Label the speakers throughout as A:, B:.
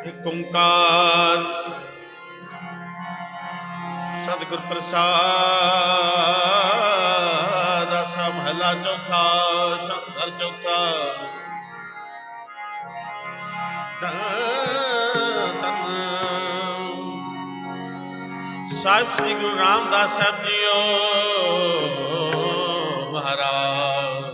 A: ਇੱਕ ਓਂਕਾਰ ਸਤਿਗੁਰ ਪ੍ਰਸਾਦ। ਆਸਾ ਮਹਲਾ ਚੌਥਾ। ਸ਼ਬਦ ਘਰ ਚੌਥਾ। ਸਾਹਿਬ ਸ੍ਰੀ ਗੁਰੂ ਰਾਮਦਾਸ ਸਾਹਿਬ ਜੀਓ ਮਹਾਰਾਜ।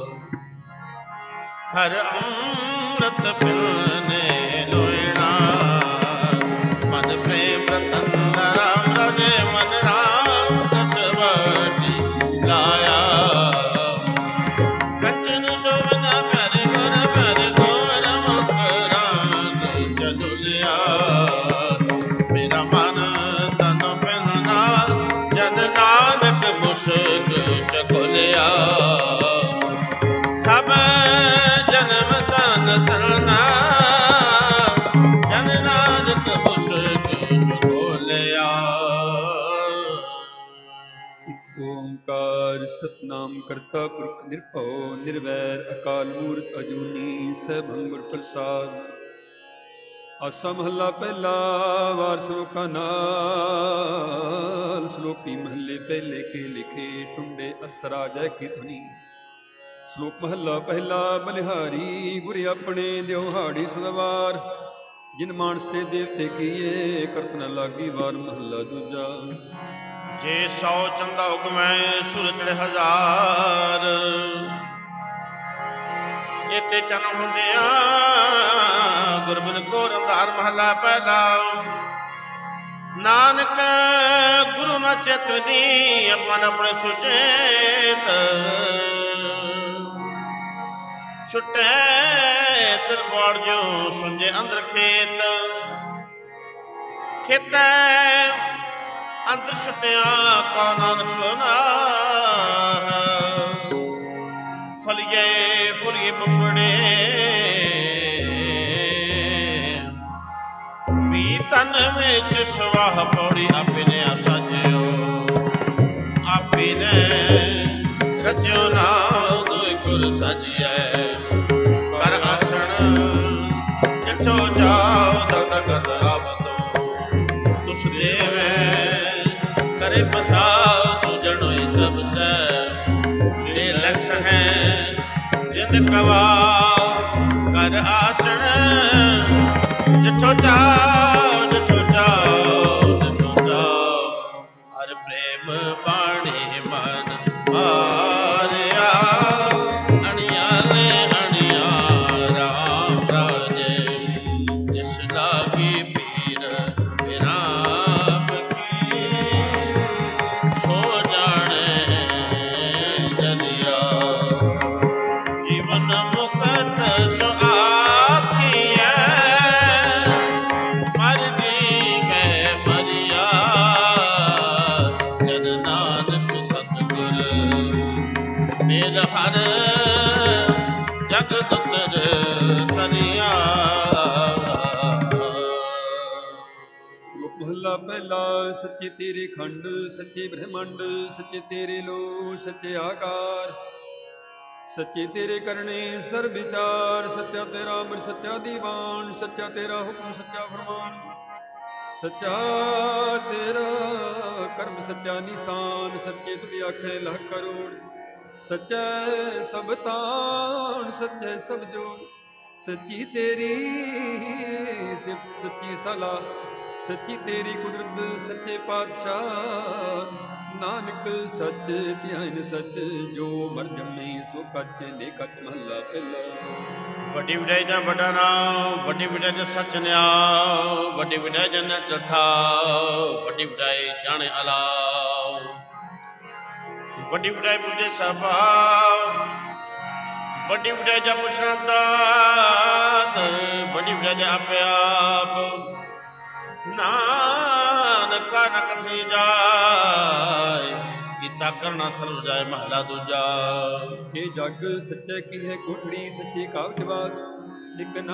A: ਹਰ ਅੰਮ੍ਰਿਤ ਪਿਲਨੇ ਲੋਇਣਾ ਮਨ ਪ੍ਰੇਮ ਰਤਨ ਰਾਮ ਰਾਜੇ ਮਨ ਰਾਮ ਦਸਵਟੀ ਲਾਇਆ। ਕੰਚਨ ਸੋਵਨਾ ਮੇਰੇ ਗੁਰ ਮੇਰੇ ਗੋਰ ਮੁਖ ਰੰਗ ਚਲੁਲਿਆ। ਮੇਰਾ ਮਨ ਤਨ ਪਿਲਨਾ ਜਨ ਨਾਨਕ ਮੁਸਕ ਚਕੁਲਿਆ। ਸਭ ਜਨਮ ਤਨ ਤਰਨਾ ਜਨ ਨਾਨਕ ਮੁਸਕ ਚਕੁਲਿਆ।
B: ਇੱਕ ਓਂਕਾਰ ਸਤਨਾਮ ਕਰਤਾ ਪੁਰਖ ਨਿਰਭਉ ਨਿਰਵੈਰ ਅਕਾਲ ਮੂਰਤ ਅਜੂਨੀ ਸੈਭੰ ਗੁਰ ਪ੍ਰਸਾਦ। ਆਸਾ ਮਹੱਲਾ ਪਹਿਲਾ। ਵਾਰ ਸ਼ਲੋਕਾਂ ਨਾਲ। ਸ਼ਲੋਕੀ ਮਹੱਲੇ ਪਹਿਲੇ ਕੇ ਲਿਖੇ ਟੁੰਡੇ ਅਸਰਾ ਜੈ ਕੀ ਧੁਨੀ। ਸ਼ਲੋਕ ਮਹੱਲਾ ਪਹਿਲਾ। ਬਲਿਹਾਰੀ ਗੁਰ ਆਪਣੇ ਦਿਉਹਾੜੀ ਸਦਵਾਰ ਜਿਨ ਮਾਨਸ ਤੇ ਦੇਵਤੇ ਕੀਏ ਕਰਤ ਨ ਲਾਗੀ ਵਾਰ। ਮਹੱਲਾ ਦੂਜਾ।
A: ਜੇ 100 ਚੰਦਾ ਉਗਮੈ ਸੁਰ ਚੜ੍ਹੇ ਹਜ਼ਾਰ। ਇਤੇ ਜਨਮ ਹੁੰਦਿਆ ਗੁਰਬਿਨ ਕੋ ਰੰਧਾਰ। ਮਹੱਲਾ ਪਹਿਲਾ। ਨਾਨਕ ਗੁਰੂ ਨ ਚੇਤਨੀ ਆਪਨ ਆਪਣੇ ਸੁਚੇਤ। ਛੁਟੇ ਤਿਰਵਾੜ ਜੋ ਸੁੰਜੇ ਅੰਦਰ ਖੇਤ। ਖੇਤੈ ਅੰਦਰ ਛੁਟਿਆ ਕਾ ਨਾਨਕ ਸੁਨਾ। ਫਲੀਏ ਫੁਲੀਏ ਬੰਬੜੇ ਵੀ ਤਨ ਵਿੱਚ ਸਵਾਹ ਪੌੜੀ। ਆਪੇ ਨੇ ਆਪ ਸਾਜਿਓ ਆਪੇ ਨੇ ਰਚਿਓ ਨਾ ਦੋਇ ਗੁਰ ਸਾਜੀਐ। ਕਰ ਆਸਣ ਜਿੱਥੋਂ ਜਾਓ ਦਾਤਾ ਕਰਦਾ ਆਪ ਤੋਂ। ਤੁਸ ਦੇਵੈ करे बसाओ तू जनोई सब से। ये लस है जिंद कवाओ कर आसण जिठो जाओ जिठो जाओ जिठो जाओ। हर प्रेम बाणी मन मारिया अणियाले अणिया राम राजे। जिस लागी पीर विराम हर जगत तरिया।
B: ਸ਼ਲੋਕ ਮਹੱਲਾ ਪਹਿਲਾ। ਸੱਚੇ ਤੇਰੇ ਖੰਡ ਸੱਚੇ ਬ੍ਰਹਮੰਡ ਸੱਚੇ ਤੇਰੇ ਲੋ ਸੱਚੇ ਆਕਾਰ। ਸੱਚੇ ਤੇਰੇ ਕਰਨੇ ਸਰ ਵਿਚਾਰ। ਸੱਚਾ ਤੇਰਾ ਅੰਮ੍ਰਿਤ ਸੱਚਾ ਦੀਵਾਨ। ਸੱਚਾ ਤੇਰਾ ਹੁਕਮ ਸੱਚਾ ਫਰਮਾਨ। ਸੱਚਾ ਤੇਰਾ ਕਰਮ ਸੱਚਾ ਨਿਸ਼ਾਨ। ਸੱਚੇ ਤੁਧ ਆਖੇ ਲੱਖ ਕਰੋੜ। ਸੱਚੈ ਸਭ ਤਾਣ ਸੱਚੈ ਸਭ ਜੋੜ। ਸੱਚੀ ਤੇਰੀ ਸਿਫਤ ਸੱਚੀ ਸਲਾਹ। ਸੱਚੀ ਤੇਰੀ ਕੁਦਰਤ ਸੱਚੇ ਪਾਤਸ਼ਾਹ। ਨਾਨਕ ਸੱਚ ਧਿਆਨ ਸੱਚ ਜੋ ਮਰ ਜੰਮੇ ਸੋ ਕੱਚ ਨੇ ਕੱਚ। ਮਹੱਲਾ ਪਹਿਲਾ।
A: ਵੱਡੀ ਵਡਾਈ ਦਾ ਵੱਡਾ ਨਾਮ ਵੱਡੀ ਵਡਾਈ ਦਾ ਸੱਚ ਨਿਆਉ। ਵੱਡੀ ਵਡਾਈ ਜਨ ਚਥਾ ਵੱਡੀ ਵਡਾਈ ਜਾਣੇ ਅਲਾਉ। ਵੱਡੀ ਵਡਾਈ ਬੁੱਝੇ ਸਭਾ ਵੱਡੀ ਵਡਾਈ ਜਾ ਪੁਸ਼ਾਂਦਾਤ। ਵੱਡੀ ਵਡਾਈ ਜਾ ਆਪੇ ਆਪ ਨਾਨਕਾ ਨ ਕਥੀ ਜਾਏ। ਕੀਤਾ ਕਰਨਾ ਸਰਬ ਜਾਏ। ਮਹਲਾ ਦੂਜਾ।
B: ਇਹ ਜਗ ਸੱਚੇ ਕੀ ਹੈ ਕੋਠੜੀ ਸੱਚੇ ਕਾਵਚ ਵਾਸ। ਇੱਕ ਨਾ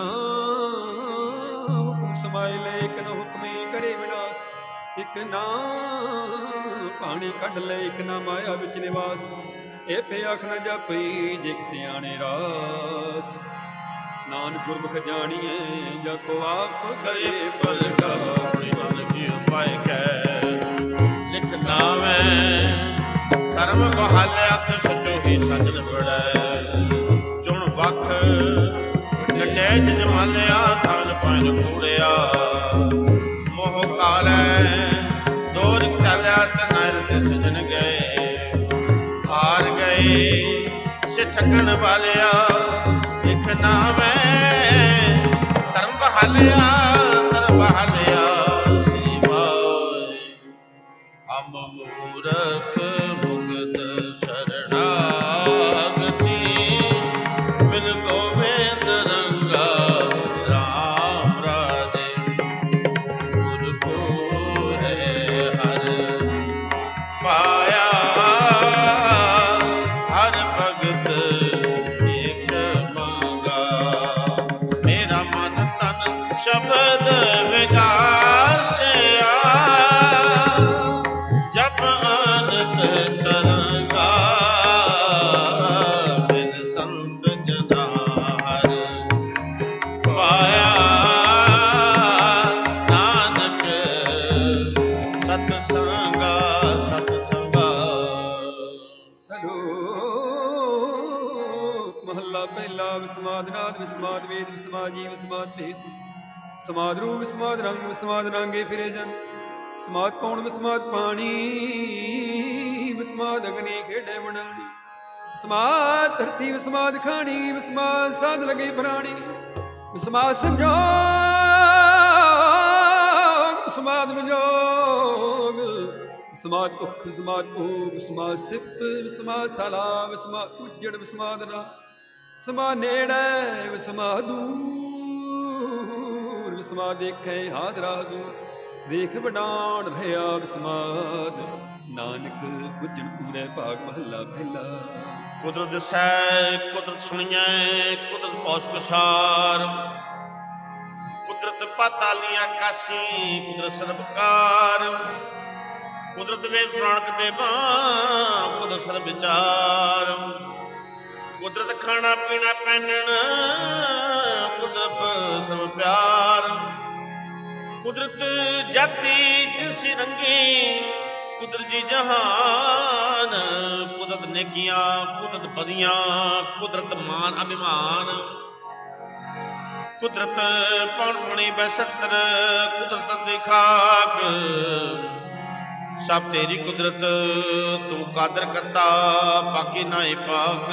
B: ਹੁਕਮ ਸਮਾਏ ਲੈ ਇੱਕ ਨਾ ਹੁਕਮੇ ਕਰੇ ਵਿਨਾਸ਼। ਇੱਕ ਨਾ ਪਾਣੀ ਕੱਢ ਲੈ ਇੱਕ ਨਾ ਮਾਇਆ ਵਿੱਚ ਨਿਵਾਸ। ਇਹ ਪੇ ਆਖ ਨਾ ਜਾਪਈ ਜੇ ਸਿਆਣੇ ਰਾਸ। ਨਾਨਕ ਗੁਰਮੁਖ ਜਾਣੀਏ ਜਾ ਕੋ ਆਪ
A: ਕਰੇ
B: ਕਰੇ
A: ਪ੍ਰਗਟਾ ਸੋਹਣੀ ਨਾਨਕ ਜੀ ਉਪਾਇ ਕੈ ਲਿਖ ਨਾਵੇਂ ਧਰਮ ਬਹਾਲਿਆ ਤੇ ਸੱਚੋ ਹੀ ਸੱਚ ਨਿਬੜੈ ਚੁਣ ਵਖ ਕੱਢੇ ਜਮਾਲਿਆ ਥਾਨ ਪਾਇਨ ਕੂੜਿਆ ਮੋਹ ਕਾਲੈ ਦੋਰ ਚਾਲਿਆ ਤੇ ਨਰ ਤੇ ਸਜਣ ਗਏ ਹਾਰ ਗਏ ਸੇ ਠੱਗਣ ਵਾਲਿਆ ਲਿਖ ਨਾਵੇਂ ਧਰਮ ਬਹਾਲਿਆ ਸ੍ਰੀ ਵਾਹਿ ਅਮ ਮੂਰਖ ਮੁਕਤ ਸ਼ਰਣਾਗਤੀ ਮਿਲ ਗੋਬਿੰਦ ਰੰਗਾ ਰਾਮ ਰਾਜੇ ਗੁਰਪੂਰੇ ਹਰ ਪਾਇਆ ਹਰ ਭਗਤ ਏਕ ਮੰਗਾ ਮੇਰਾ ਮਨ ਤਨ ਸ਼ਬਦ ਵਿਗਾਸਿਆ ਜਪ ਅਨੰਤ ਤਰੰਗਾ ਬਿਨ ਸੰਤ ਜਨਾ ਹਰ ਪਾਇਆ ਨਾਨਕ ਸਤ ਸੰਗਾ
B: ਸਲੋਕ ਮਹੱਲਾ ਪਹਿਲਾ ਵਿਸਮਾਦ ਨਾਦ ਵਿਸਮਾਦ ਵੇਦ ਵਿਸਮਾਦ ਜੀ ਵਿਸਮਾਦ ਭੇਦ ਸਮਾਦ ਰੂਪ ਵਿਸਮਾਦ ਰੰਗ ਵਿਸਮਾਦ ਰਾਂਗੇ ਫਿਰੇ ਜਨ ਵਿਸਮਾਦ ਕੌਣ ਵਿਸਮਾਦ ਪਾਣੀ ਵਿਸਮਾਦ ਅਗਨੀ ਖੇਡੇ ਬਣਾਣੀ ਵਿਸਮਾਦ ਧਰਤੀ ਵਿਸਮਾਦ ਖਾਣੀ ਵਿਸਮਾਦ ਸਾਧ ਲਗੇ ਪ੍ਰਾਣੀ ਵਿਸਮਾਦ ਸੰਜੋਗ ਵਿਸਮਾਦ ਵਿਜੋਗ ਵਿਸਮਾਦ ਭੁੱਖ ਵਿਸਮਾਦ ਭੋਗ ਵਿਸਮਾਦ ਸਿਫਤ ਵਿਸਮਾਦ ਸਾਲਾ ਵਿਸਮਾਦ ਉਜੜ ਵਿਸਮਾਦ ਰਾ ਵਿਸਮਾਦ ਨੇੜੇ ਵਿਸਮਾਦ ਦੂਰ ਵਿਸਮਾਦ ਦੇਖੇ ਹਾਜ਼ਰਾ ਹਜ਼ੂਰ ਵੇਖ ਵਡਾਣ ਰਿਹਾ ਵਿਸਮਾਦ ਨਾਨਕ ਗੁਜਣ ਪੂਰੇ ਭਾਗ ਮਹੱਲਾ ਪਹਿਲਾ
A: ਕੁਦਰਤ ਦਸੈ ਕੁਦਰਤ ਸੁਣੀਐ ਕੁਦਰਤ ਪੌਸ ਕੁਸਾਰ ਕੁਦਰਤ ਪਾਤਾਲੀ ਆਕਾਸ਼ੀ ਕੁਦਰਤ ਸਰਬਕਾਰ ਕੁਦਰਤ ਵੇਦ ਪੁਰਾਣਕ ਦੇਵਾਂ ਕੁਦਰਤ ਸਰਬ ਵਿਚਾਰ ਕੁਦਰਤ ਖਾਣਾ ਪੀਣਾ ਪਹਿਨਣ ਕੁਦਰਤ ਸਰਬ ਪਿਆਰ ਕੁਦਰਤ ਜਾਤੀ ਜਿਨਸੀ ਰੰਗੀ ਕੁਦਰਤ ਜੀ ਜਹਾਨ ਕੁਦਰਤ ਨੇਕੀਆਂ ਕੁਦਰਤ ਬਦੀਆਂ ਕੁਦਰਤ ਮਾਨ ਅਭਿਮਾਨ ਕੁਦਰਤ ਪੌਣ ਪੁਣੀ ਬਸਤਰ ਕੁਦਰਤ ਦੀ ਖਾਕ ਸਭ ਤੇਰੀ ਕੁਦਰਤ ਤੂੰ ਕਾਦਰ ਕਰਤਾ ਬਾਕੀ ਨਾਏ ਪਾਕ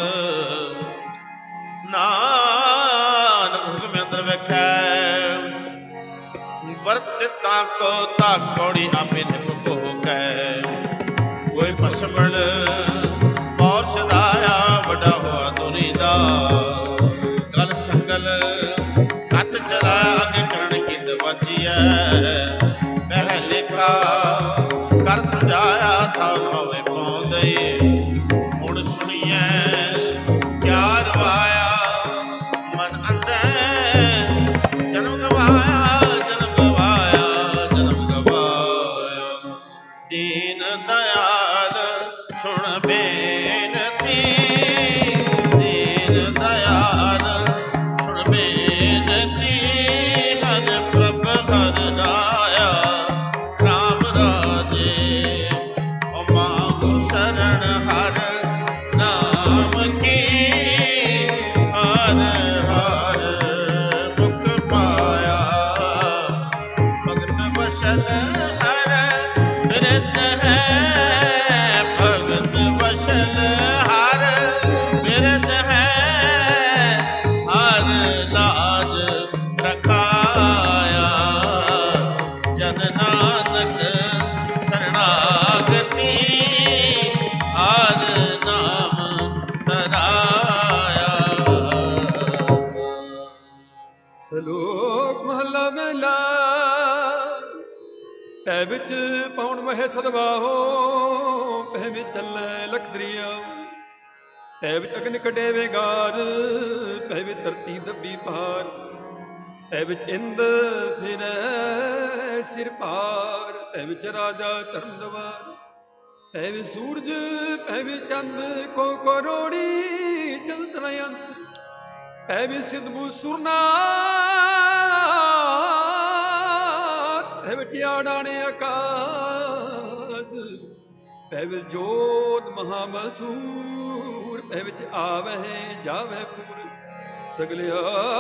A: ਨਾਨਕ ਹੁਕਮ ਅੰਦਰ ਵੇਖੈ ਵਰਤ ਤਾਕੋ ਤਾਕੋੜੀ ਆਪੇ ਨਿਪ ਕੋ ਕੈ ਕੋਈ ਪਸਮਣ ਪੌਰ ਸਦਾਇਆ ਵੱਡਾ ਹੋਆ ਦੁਨੀ ਦਾ ਕਲ ਸੰਗਲ ਕੱਤ ਚਲਾਇਆ ਅੱਗੇ ਕਰਨ ਕੀ ਦਵਾਚੀਐ ਪਹਿ ਲੇਖਾ ਕਰ ਸਮਝਾਇਆ ਥਾ ਹੋਵੇ ਪਾਉਂਦੇ ਹੁਣ ਸੁਣੀਐ ਕਿਆ ਰਵਾਇਆ ਮਨ ਅੰਦਰ ਜਨਮ ਗਵਾਇਆ ਦੀਨ ਦਇਆਲ ਸੁਣ ਬੇਨਤੀ ਦੀਨ ਦਇਆਲ ਸੁਣ ਬੇਨਤੀ ਹਰ ਪ੍ਰਭ ਹਰ ਰਾਇਆ ਰਾਮ ਰਾਜੇ ਮਾਂਗੋ ਸ਼ਰਨ ਹਰ ਨਾਮ ਕੀ ਹਰ ਹਰ ਮੁਖ ਪਾਇਆ ਭਗਤ ਵਸਲ ਬਿਰਧ ਹੈ ਭਗਤ ਵਸਲ ਹਰ ਬਿਰਧ ਹੈ ਹਰ ਲਾਜ ਰਖਾਇਆ ਜਨ ਨਾਨਕ ਸਰਣਾਗਤੀ ਹਰ ਨਾਮ ਤਰਾਇਆ
B: ਸਲੋਕ ਮਹੱਲਾ ਪਹਿਲਾ ਪੈ ਵਿੱਚ ਪੌਣ ਮਹਿ ਸਦਵਾਹੋ ਪੈ ਵਿੱਚ ਚੱਲੇ ਲਖ ਦਰਿਆ ਪੈ ਵਿੱਚ ਅਗਨ ਕੱਢੇ ਵੇਗਾਰ ਪੈ ਵਿੱਚ ਧਰਤੀ ਦੱਬੀ ਪਾਰ ਪੈ ਵਿੱਚ ਇੰਦ ਫਿਰੈ ਸਿਰ ਪਾਰ ਪੈ ਵਿੱਚ ਰਾਜਾ ਧਰਮ ਦਵਾਰ ਪੈ ਵਿੱਚ ਸੂਰਜ ਪੈ ਵਿੱਚ ਚੰਦ ਕੋ ਕਰੋੜੀ ਚਲਤ ਨ ਅੰਤ ਐਵੇਂ ਸਿੱਧੂ ਸੁਰਨਾ ਵਿੱਚ ਆੜਾਣੇ ਆਕਾਸ ਪੈ ਵਿੱਚ ਜੋਤ ਮਹਾਮਸੂਰ ਪੈ ਵਿੱਚ ਆਵਹਿ ਜਾਵਹਿ ਪੂਰ ਸਗਲਿਆ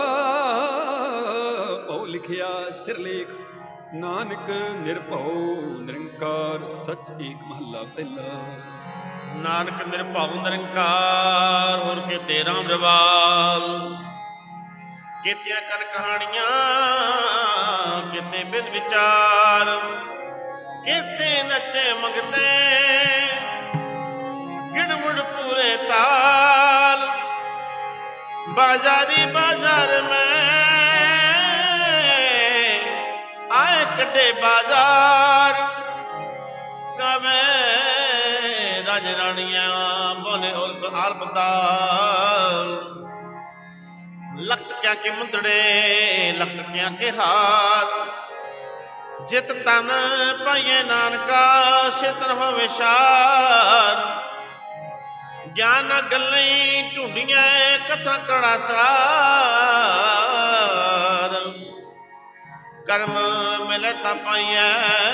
B: ਭਉ ਲਿਖਿਆ ਸਿਰਲੇਖ ਨਾਨਕ ਨਿਰਭਉ ਨਿਰੰਕਾਰ ਸੱਚ ਏਕ ਮਹੱਲਾ ਪਹਿਲਾ।
A: ਨਾਨਕ ਨਿਰਭਉ ਨਿਰੰਕਾਰ ਹੋਰ ਕਿਤੇ ਰਾਮ ਰਵਾਲ ਕੀਤੀਆਂ ਕਰ ਕਹਾਣੀਆਂ ਕਿਤੇ ਬਿਦ ਵਿਚਾਰ ਕਿਤੇ ਨੱਚੇ ਮੰਗਤੇ ਗਿਣਮੁੜ ਪੂਰੇ ਤਾਲ ਬਾਜ਼ਾਰੀ ਬਾਜ਼ਾਰ ਮੈਂ ਆਏ ਕੱਢੇ ਬਾਜ਼ਾਰ ਕਵੇ ਰਾਜ ਰਾਣੀਆਂ ਬੋਲੇ ਉਲਬ ਆਲਬਦਾਲ ਲਖਤ ਕਿਆ ਕੇ ਮੁੰਦੜੇ ਲਖਤ ਕਿਆ ਕੇ ਹਾਰ ਜਿਤ ਤਨ ਪਾਈਏ ਨਾਨਕਾ ਛੇਤਰ ਹੋਵੇ ਸ਼ਾਰ ਗਿਆਨ ਗੱਲਾਂ ਢੂੰਡੀਆਂ ਕਥਾ ਕੜਾ ਸਾਰ ਕਰਮ ਮਿਲੇ ਤਾਂ ਪਾਈਐ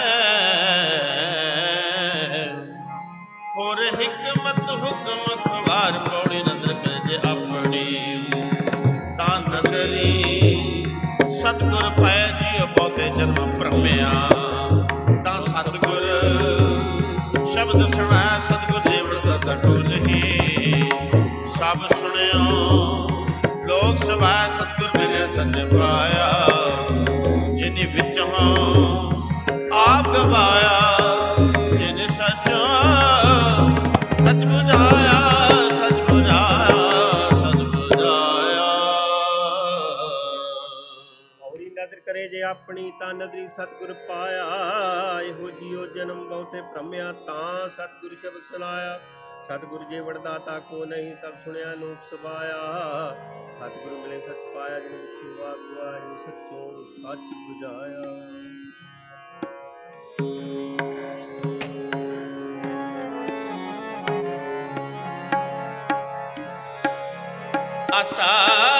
A: ਹੋਰ ਹਿਕਮਤ ਹੁਕਮ ਖਵਾਰ ਪੌੜੀ ਨਦਰ ਕਰਜੇ ਆਪਣੀ ਤਾਂ ਨਦਰੀ ਸਤਿਗੁਰ ਪੈ ਜੀ ਬਹੁਤੇ ਜਨਮ ਭਰਮਿਆ ਤਾਂ ਸਤਿਗੁਰ ਸ਼ਬਦ ਸੁਣਾ ਸਤਿਗੁਰ ਦੇਵੜ ਦਾ ਢੋਲਹੀ ਸਭ ਸੁਣਿਓ ਲੋਕ ਸਭਾ ਸਤਿਗੁਰ ਮਿਲੇ ਸੱਚ ਪਾਇਆ ਜਿਨੇ ਵਿੱਚੋਂ ਆਪ ਗਵਾਇਆ ਜਿਨੇ ਸੱਚ ਬੁਝਾਇਆ ਸੱਚ ਬੁਝਾਇਆ ਸੱਚ ਬੁਝਾਇਆ।
C: ਔਰੀ ਨਦਰ ਕਰੇ ਜੇ ਆਪਣੀ ਤਾਂ ਨਦਰੀ ਸਤਿਗੁਰ ਪਾਇਆ ਇਹੋ ਜਿਉ ਜਨਮ ਬਹੁਤੇ ਭ੍ਰਮਿਆ ਤਾਂ ਸਤਿਗੁਰ ਸ਼ਬਦ ਸੁਨਾਇਆ ਸਤਿਗੁਰ ਜੇ ਵਡਦਾਤਾ ਕੋ ਨਹੀਂ ਸਭ ਸੁਣਿਆ ਨੂਕ ਸਬਾਇਆ ਸਤਿਗੁਰ ਮਿਲੇ ਸੱਚ ਪਾਇਆ ਜਿਨ ਵਿੱਚੋਂ ਵਾਗਵਾ ਜਿਨ ਸੱਚੋ ਸੱਚ ਬੁਝਾਇਆ।
A: ਆਸਾ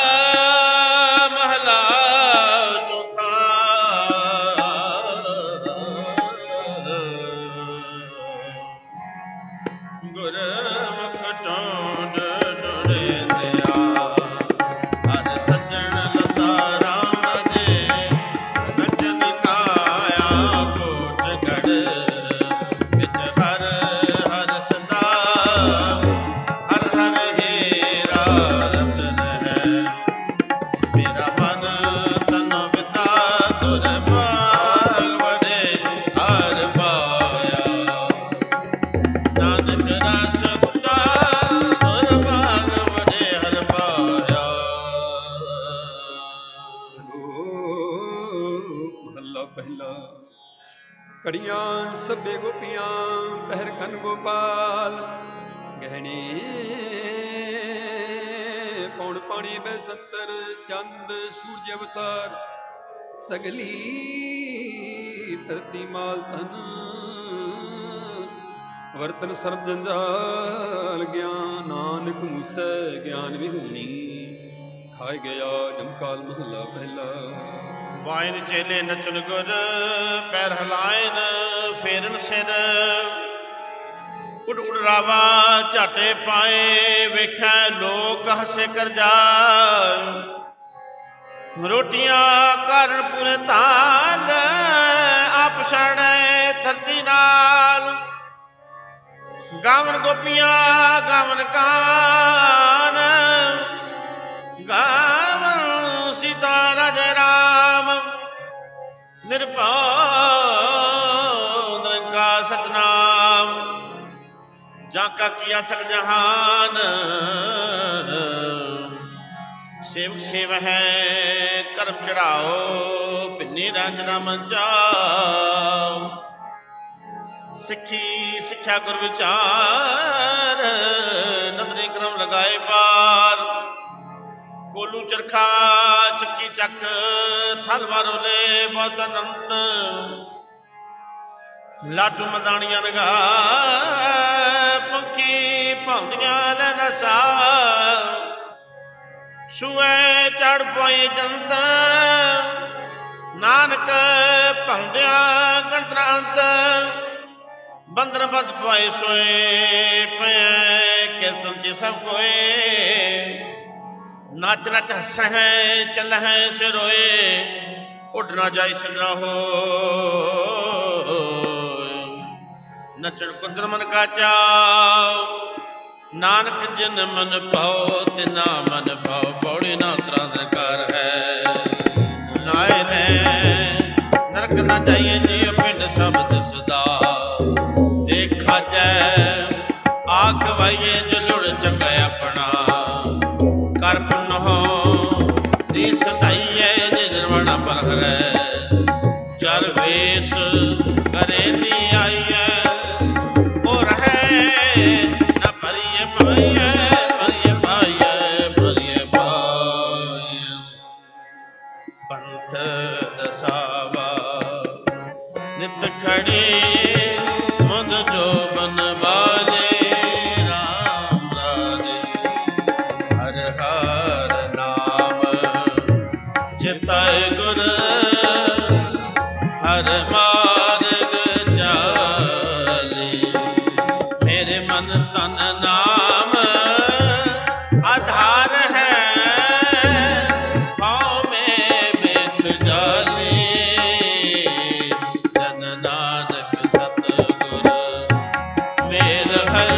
A: ਮਹਲਾ ਚੌਥਾ ਗੁਰਮੁਖ ਟੋਂਡ ਡੋੜੇ ਦਿਆ ਹਰ ਸੱਜਣ ਲਤਾ ਰਾਮ ਰਾਜੇ ਨਚਨ ਕਾਇਆ ਕੋਟ ਗੜ ਵਿੱਚ ਹਰ ਹਰ ਸਦਾ ਹਰ ਹਰ ਹੀਰਾ ਰਤਨ ਹੈ ਮੇਰਾ ਮਨ ਤਨ ਵਿਤਾ ਤੁਰ ਭਾਗ ਵਡੇ ਹਰ ਪਾਇਆ ਨਾਨਕ ਰਸ ਗੁਤਾ ਤੁਰ ਭਾਗ ਵਡੇ ਹਰ ਪਾਇਆ।
B: ਮਹੱਲਾ ਪਹਿਲਾ। ਕੜੀਆਂ ਸਭੇ ਗੋਪੀਆਂ ਪਹਿਰ ਕਨ ਗੋਪਾਲ ਗਹਿਣੇ ਪੌਣ ਪਾਣੀ ਬੈਸੰਤਰ ਚੰਦ ਸੂਰਜ ਅਵਤਾਰ ਸਗਲੀ ਧਰਤੀ ਮਾਲ ਧਨ ਵਰਤਨ ਸਰਬ ਜੰਜਾਲ ਗਿਆਨ ਨਾਨਕ ਮੂਸੈ ਗਿਆਨ ਵਿਹੂਣੀ ਖਾਇ ਗਿਆ ਜਮਕਾਲ ਮਹੱਲਾ ਪਹਿਲਾ।
A: ਵਾਇਨ ਚੇਲੇ ਨਚਨ ਗੁਰ ਪੈਰ ਹਲਾਇਨ ਫੇਰਨ ਸਿਰ ਉਡ ਉਡ ਰਾਵਾ ਝਾਟੇ ਪਾਏ ਵੇਖੈ ਲੋਕ ਹਸੇ ਕਰ ਜਾਏ ਰੋਟੀਆਂ ਕਰਨ ਪੂਰੇ ਤਾਲ ਆਪ ਛੜੇ ਧਰਤੀ ਨਾਲ ਗਾਵਨ ਗੋਪੀਆਂ ਗਾਵਨ ਕਾਨ ਗਾਵਨ ਸੀਤਾ ਰਾਜੇ ਰਾਮ ਨਿਰਭਉ ਨਿਰੰਕਾਰ ਸਤਨਾਮ ਜਾਂ ਕਾ ਕੀਆ ਸਕ ਜਹਾਨ ਸੇਵਕ ਸੇਵ ਹੈ ਕਰਮ ਚੜਾਓ ਪਿੰਨੀ ਰਾਂਝਨਾ ਮੰਚਾਓ ਸਿੱਖੀ ਸਿੱਖਿਆ ਗੁਰ ਵਿਚਾਰ ਨਦਰੀ ਕਰਮ ਲਗਾਏ ਪਾਰ ਕੋਲੂ ਚਰਖਾ ਚੱਕੀ ਚੱਕ ਥਲ ਵਾਰੋਲੇ ਬਹੁਤ ਅਨੰਤ ਲਾਟੂ ਮਦਾਣੀਆਂ ਨਗਾ ਪੰਖੀ ਭੌਂਦੀਆਂ ਲੈ ਨਸਾ ਸੂਏ ਚੜ ਪਈ ਜੰਤ ਨਾਨਕ ਭੰਦਿਆ ਗੰਤਰਾਂਤ ਬੰਦਰ ਬਦ ਪਾਏ ਸੋਏ ਪਏ ਕੀਰਤਨ ਚ ਸਭ ਕੋਏ ਨੱਚ ਨੱਚ ਹੱਸਹਿ ਚੱਲਹਿ ਸਿਰੋਏ ਉੱਡ ਨਾ ਜਾਈ ਸਿਦਰਾ ਹੋ ਨੱਚਣ ਕੁਦਰ ਮਨ ਕਾ ਚਾਉ ਨਾਨਕ ਜਿਨ ਮਨ ਪਾਉ ਤਿਨਾ ਮਨ ਪਾਉ ਪੌੜੀ ਨਾ ਉਤਰਾ ਕਰ ਹੈ ਨਾਏ ਨੇ ਨਰਕ ਨਾ ਜਾਈਏ ਜੀ ਪਿੰਡ ਸ਼ਬਦ ਸਦਾ ਦੇਖਾ ਜੈ ਆਖ ਵਾਈਏ ਜੋ ਲੁੜ ਚੰਗਾ ਆਪਣਾ ਕਰ ਪੁੰਨ ਹੋ ਦੀ ਸਤਾਈਏ ਨਿਰਵਣਾ ਪਰ ਹਰੈ ਚਰ ਵੇਸ ਕਰੇ ਦੀ ਆਈਏ ਉਹ ਰਹੇ ਨਾ ਭਰੀਏ ਪਾਈਏ ਭਰੀਏ ਪਾਈਏ ਭਰੀਏ ਪਾਈਏ ਪੰਥ ਦਸਾਵਾ ਨਿਤ ਖੜੀ ਮਦ ਜੋਬਨ ਵਾਲੇ ਰਾਮ ਰਾਜੇ ਹਰ ਹਰ ਨਾਮ ਚਿਤੈ ਗੁਰ ਹਰ ਮਾਰਗ ਚਾਲੇ ਮੇਰੇ ਮਨ ਤਨ ਨਾਮ ਆਧਾਰ ਹੈ ਪਾਉ ਮੈਂ ਮੇਖ ਜਾਲੇ ਜਨ ਨਾਨਕ ਸਤਿਗੁਰ ਮੇਰ ਹਰ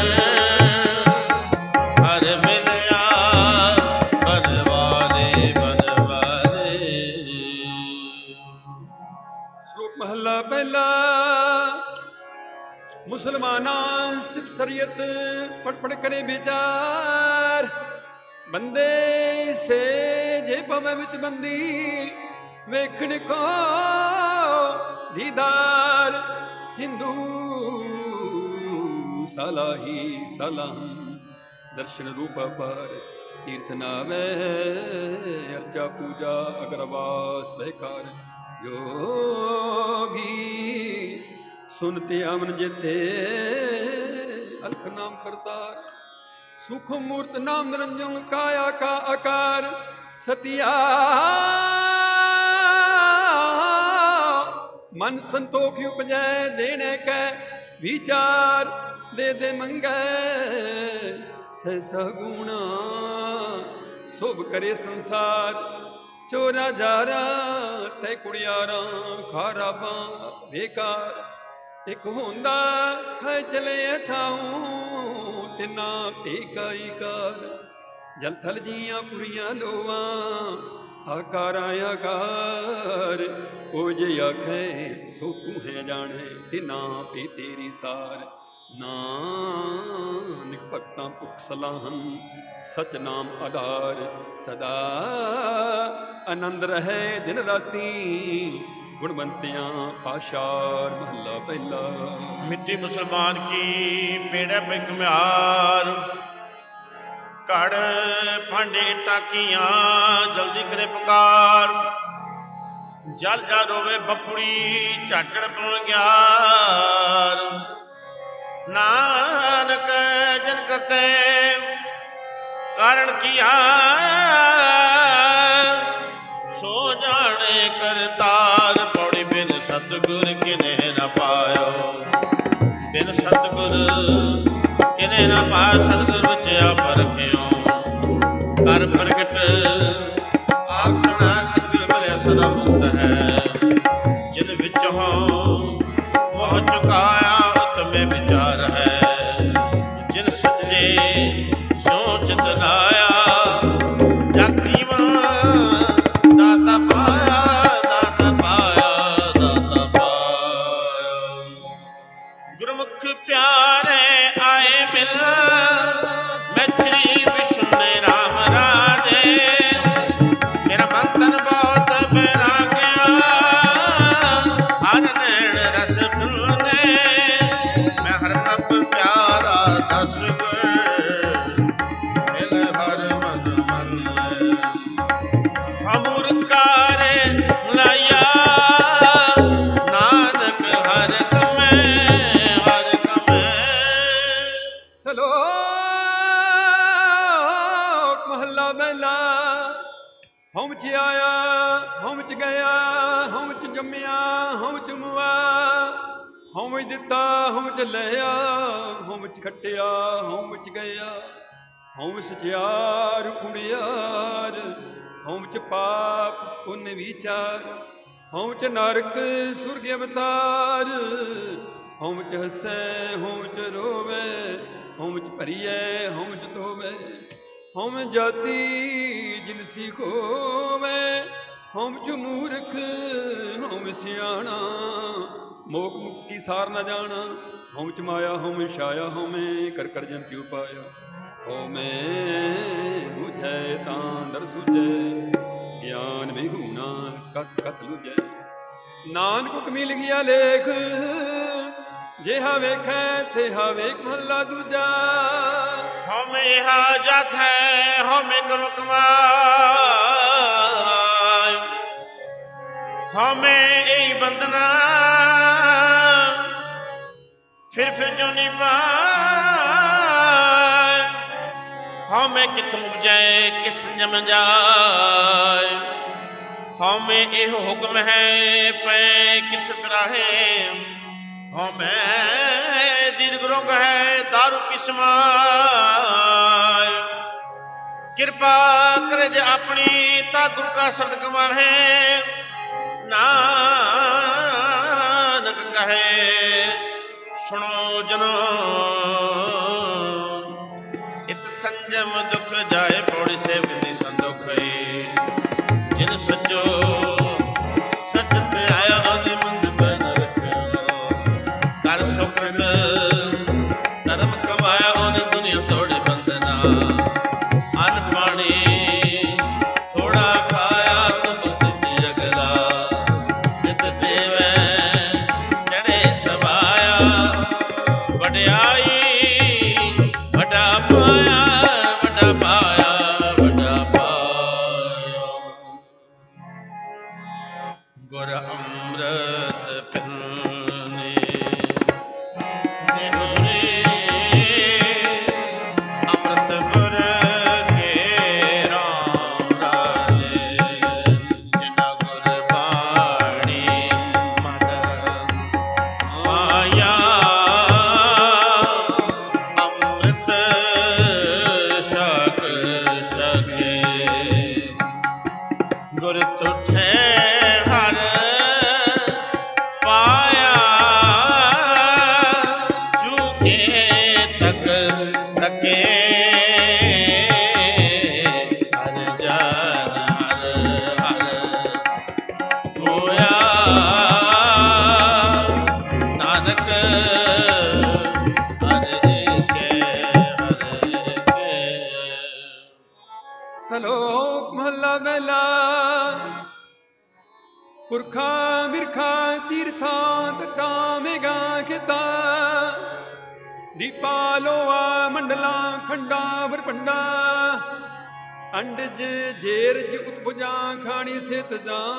A: ਹਰ ਮਿਲਿਆ ਬਨਵਾਲੇ ਬਨਵਾਲੇ।
B: ਸ਼ਲੋਕ ਮਹੱਲਾ ਪਹਿਲਾ। ਮੁਸਲਮਾਨਾਂ ਸਿਫ ਸ਼ਰੀਅਤ ਪੜ ਪੜ ਕਰੇ ਵਿਚਾਰ ਬੰਦੇ ਸੇ ਜੇ ਭਵੇਂ ਵਿੱਚ ਬੰਦੀ ਵੇਖਣ ਕੋ ਦੀਦਾਰ ਹਿੰਦੂ ਸਲਾਹੀ ਸਲਾਮ ਦਰਸ਼ਨ ਰੂਪ ਪਰ ਤੀਰਥ ਨਾਵੇ ਅਰਚਾ ਪੂਜਾ ਅਗਰਵਾਸ ਬੇਕਾਰ योगी सुनते अमन जेते अलख नाम करतार सुख मूर्त नाम निरंजन काया का आकार सतिया मन संतोख उपजै देने कै विचार दे दे मंगै सहसा गुणा शोभ करे संसार चोरा जारा ते कुड़ियारा खाराबा बेकार एक होंदा खाए चले थाऊं तिना टेकाई कार जल थल जियां पुरियां लोवा आकारा आकार ओ जे आखे सो तू है जाने तिना पे तेरी सार नानक भक्तां पुख सलाहन सच नाम आधार सदा आनंद रहे दिन राती गुणवंतियां पाशार। महला पहला।
A: मिट्टी मुसलमान की पेड़ पे घुम्यार कड़ भांडे टाकियां जल्दी करे पुकार जल जा रोवे बपुड़ी झाकड़ पौंग्यार नानक जन करते कारण किया सो जाने करतार पौड़ी बिन सतगुर किने न पायो बिन सतगुर किने न पायो सतगुर विच आप रखियो कर प्रगट आख सुना सतगुर मिले सदा मुक्त है जिन विच हो मोह चुकाया उत्मे विचार है जिन सच्चे सोच लाया जग जीवा दाता पाया दाता पाया दाता पाया गुरमुख प्यारे आए मिल मैं श्री विष्णु राम राजे
B: ਮੰਨਿਆ ਹਉ ਚ ਮੁਆ, ਹਉ ਵਿੱਚ ਦਿੱਤਾ ਹਉ ਚ ਲਿਆ, ਹਉ ਵਿੱਚ ਖੱਟਿਆ ਹਉ ਵਿੱਚ ਗਿਆ, ਹਉ ਸਚਿਆਰ ਕੁੜਿਆਰ, ਹਉ ਚ ਪਾਪ ਪੁੰਨ ਵਿਚਾਰ, ਹਉ ਚ ਨਰਕ ਸੁਰਗ ਅਵਤਾਰ, ਹਉ ਚ ਹੱਸੈ ਹਉ ਚ ਰੋਵੇ, ਹਉ ਚ ਭਰੀਐ ਹਉ ਚ ਧੋਵੇ, ਹਉ ਜਾਤੀ ਜਿਨਸੀ ਖੋਵੇ, ਹਉ ਚ ਮੂਰਖ ਹਉ ਸਿਆਣਾ, ਮੋਖ ਮੁਕਤੀ ਸਾਰ ਨ ਜਾਣਾ, ਹਉ ਚ ਮਾਇਆ ਹਉ ਛਾਇਆ, ਹਉ ਕਰ ਕਰ ਜਨ ਕਿਉ ਪਾਇਆ, ਹਉ ਮੈਂ ਬੁਝੈ ਤਾਂ ਦਰ ਸੁਝੈ, ਗਿਆਨ ਵਿਹੂਣਾ ਕਥ ਕਥ ਲੁਝੈ, ਨਾਨਕ ਹੁਕਮੀ ਲਿਖਿਆ ਲੇਖ, ਜਿਹਾ ਵੇਖੈ ਤੇਹਾ ਵੇਖ ਮਹੱਲਾ ਦੂਜਾ,
A: ਹਉਮੈ ਹਾਜਤ ਹੈ ਹਉਮੈ ਕਰਮ ਕਮਾਇ, ਹਉਮੈ ਇਹੀ ਬੰਧਨਾ ਫਿਰ ਜੁਨੀ ਪਾਇ, ਹਉਮੈ ਕਿਥ ਉਪਜੈ ਕਿਸ ਜਮ ਜਾਇ, ਹਉਮੈ ਇਹੋ ਹੁਕਮ ਹੈ ਪੈ ਕਿਥ ਕਰਾਹੇ, ਹਉਮੈ ਦੀਰਘ ਰੋਗ ਹੈ ਦਾਰੂ ਕਿਸ ਮਾਇ, ਕਿਰਪਾ ਕਰੇ ਜੇ ਆਪਣੀ ਤਾ ਗੁਰੂ ਕਾ ਸ਼ਬਦ ਕਮਾਹੇ, ਨਾਨਕ ਕਹੇ ਸੁਣੋ ਜਨੋ, ਇਤ ਸੰਜਮ ਦੁਖ ਜਾਏ ਪੌੜੀ ਸੇਵਕ ਦੀ ਸੰਦੋਖ, ਜਿਨ ਸੱਚੋ ਸੱਚ ਤੇ ਆਇਆ ਉਹਨੇ ਮੰਦ ਬਨ ਰੱਖਿਆ, ਕਰ ਸੁਕਰਤ ਧਰਮ ਕਮਾਇਆ ਉਹਨੇ ਦੁਨੀਆ ਤੋੜੇ ਬੰਦਨਾ, ਅੰਨ ਪਾਣੀ ਥੋੜਾ ਖਾਇਆ ਤੁਮ ਸਿਸ ਅਗਲਾ, ਨਿਤ ਦੇਵੈ ਚੜੇ ਸਵਾਇਆ, ਵਡਿਆਈ ਵੱਡਾ ਪਾਇਆ ਵੱਡਾ ਪਾਇਆ ਵੱਡਾ ਪਾਇਆ, ਗੁਰ ਅੰਮ੍ਰਿਤ ਪਿੰਨੇ ਨਿਹੁਰੇ, ਅੰਮ੍ਰਿਤ ਗੁਰ ਕੇ ਰਾਮ ਰਾਜੇ, ਜਿਨਾ ਗੁਰ ਬਾਣੀ ਮਦ ਮਾਇਆ, ਅੰਮ੍ਰਿਤ ਛਕ ਸਕੇ, ਗੁਰ ਤੁਠੇ ਹਰ ਪਾਇਆ, ਝੂਠੇ ਤਕ ਤਕੇ, ਹਰ ਜਨ ਹਰ ਹਰ ਹੋਇਆ, ਨਾਨਕ ਹਰ ਏਕੇ ਹਰ ਏਕੇ।
B: ਸਲੋਕ ਮਹੱਲਾ ਪਹਿਲਾ, ਪੁਰਖਾਂ ਬਿਰਖਾਂ ਤੀਰਥਾਂ ਤਟਾਂ ਮੇਘਾਂ ਖੇਤਾਂ, ਦੀਪਾ ਲੋਆ ਮੰਡਲਾਂ ਖੰਡਾਂ ਵਰਪੰਡਾਂ, ਅੰਡਜ ਜੇਰਜ ਉਪਜਾਂ ਖਾਣੀ ਸਿਤ ਜਾਂ,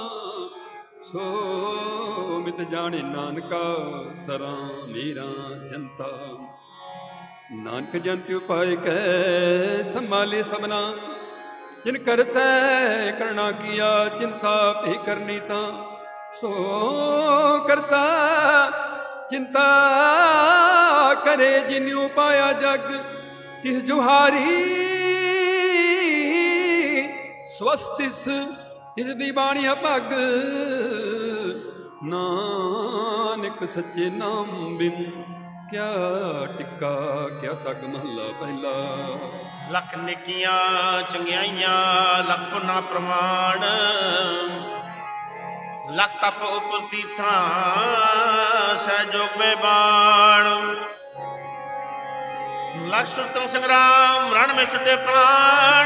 B: ਸੋ ਮਿਤ ਜਾਣੇ ਨਾਨਕਾ ਸਰਾਂ ਮੇਰਾ ਜਨਤਾ, ਨਾਨਕ ਜੰਤ ਉਪਾਇ ਕੈ ਸੰਭਾਲੇ ਸਭਨਾ, ਜਿਨ ਕਰਤੈ ਕਰਣਾ ਕੀਆ ਚਿੰਤਾ ਭੇ ਕਰਨੀ ਤਾਂ, ਸੋ ਕਰਤਾ ਚਿੰਤਾ ਕਰੇ ਜਿਨਿਉ ਪਾਇਆ ਜਗ, ਤਿਸ ਜੁਹਾਰੀ ਸਵਸਤਿਸ ਤਿਸ ਦੀ ਬਾਣੀ ਅਭਗ, ਨਾਨਕ ਸੱਚੇ ਨਾਮ ਬਿਨ ਕਿਆ ਟਿੱਕਾ ਕਿਆ ਤੱਕ ਮਹੱਲਾ ਪਹਿਲਾ,
A: ਲੱਖ ਨੇਕੀਆਂ ਚੰਗਿਆਈਆਂ ਲੱਖ ਪੁਨਾ ਪ੍ਰਮਾਣ, ਲੱਖ ਤਪ ਉਪਰ ਤੀਰਥਾਂ ਸਹਿਜੋਗ ਬੇਬਾਣ, ਲੱਖ ਸੁਤੰ ਸੰਗਰਾਮ ਰਣ ਮੇ ਛੁਟੇ ਪ੍ਰਾਣ,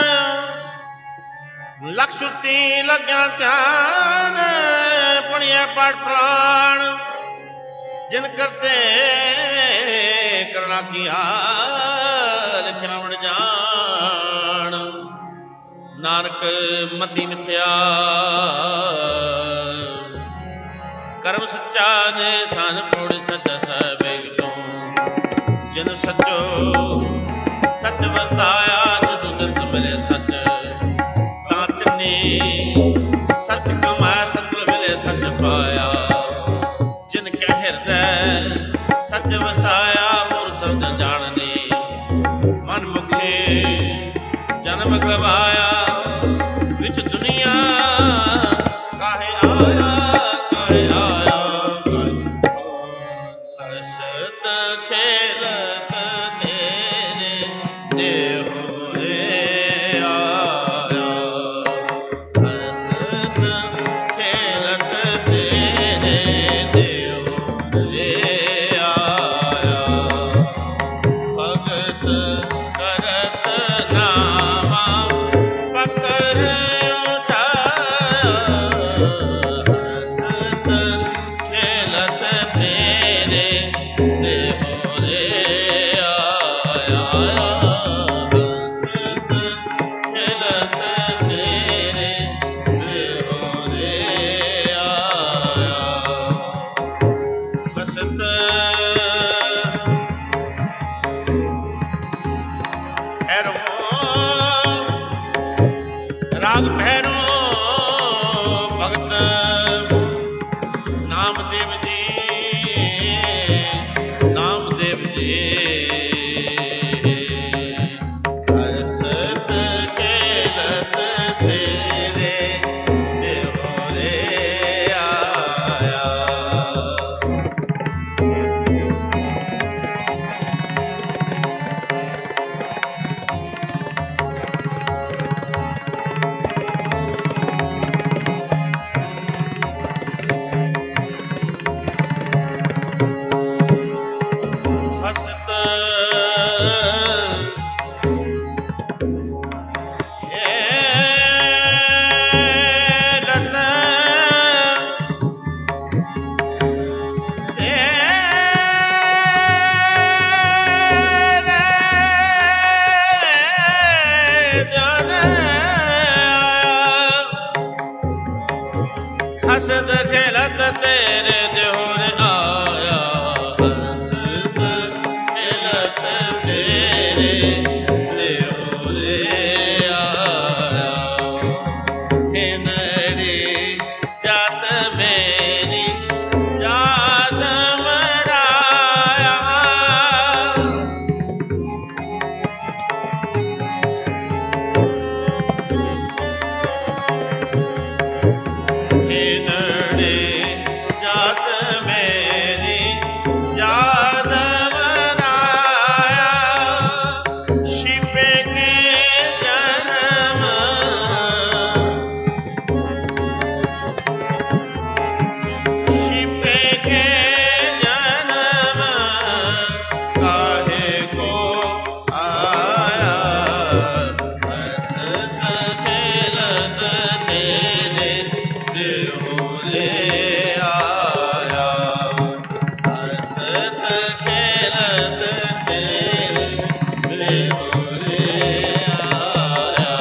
A: ਲੱਖ ਸੁਤੀ ਲੱਗਿਆ ਧਿਆਨ ਪੁਣਿਆ ਪਾਠ ਪ੍ਰਾਣ, ਜਿਨ ਕਰਤੇ ਕਰਣਾ ਕੀਆ ਲਿਖਿਆ ਵਣ ਜਾਣ, ਨਾਨਕ ਮਤੀ ਮਿਥਿਆ ਕਰਮ ਸੱਚਾ ਨੇ ਸਨ ਪੋੜ ਸੱਚਾ ਸਵੇਗ ਤੋਂ, ਜਿਨ ਸੱਚੋ ਸੱਚ ਵਰਤਾਇਆ ਜਿਸ ਦਿਨ ਮਿਲੇ ਸੱਚ, ਤਾਂ ਤਿਨੇ ਸੱਚ ਕਮਾਇਆ ਸਤਿਗੁਰ ਮਿਲੇ ਸੱਚ हसद खेलत तेरे देहोर आया, हसद खेलत तेरे देहोर आया। हिनड़ी जात मेरी जात मराया, हिनड़ी जात मेरी जात मराया। शिपे के जन्म शिपे के जन्म काहे को आया, हसत खेलत तेरे देहोरे आया, हसत खेलत तेरे देहोरे आया।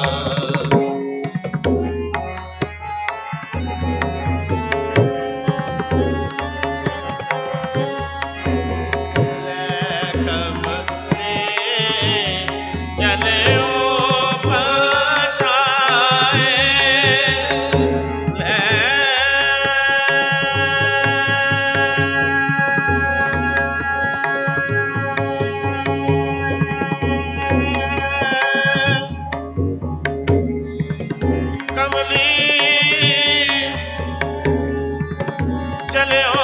A: कमले चले ओ पटाए, कमली चले ओ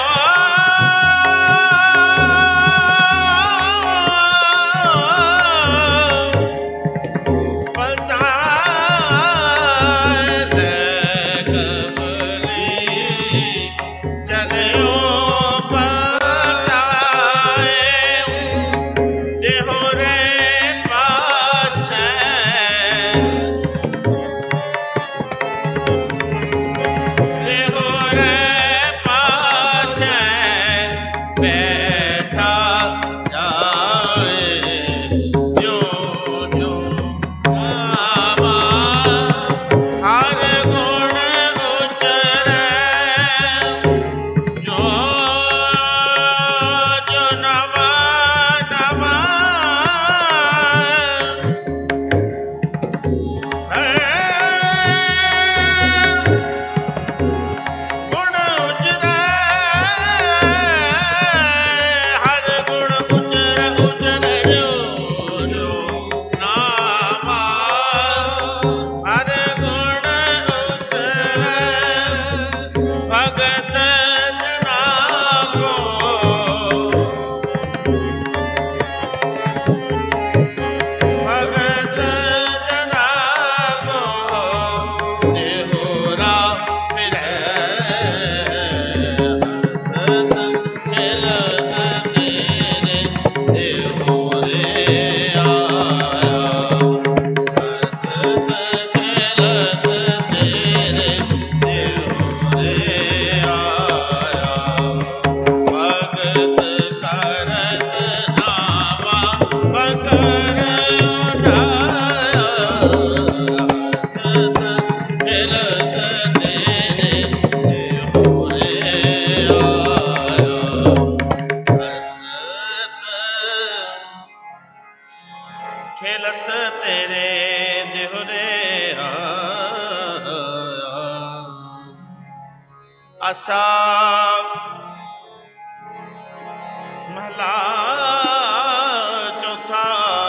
A: खेलत तेरे देहुरे आशा महला चौथा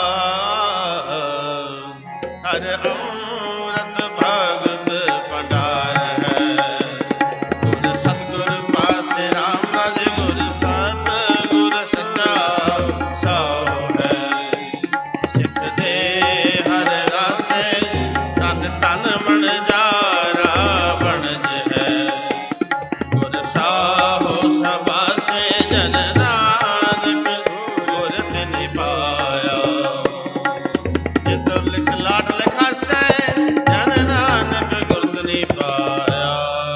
A: हर अमृत भगत भंडार है गुर सतगुर पासे राम राज गुर सतगुर सच्चा सौ है सिख दे हर रासे तन तन मन जारा बनज है गुर साहो सभा से जन नानक गुर तिनि पाया जित लिख लाड लिखा से जन नानक गुर तिनि पाया।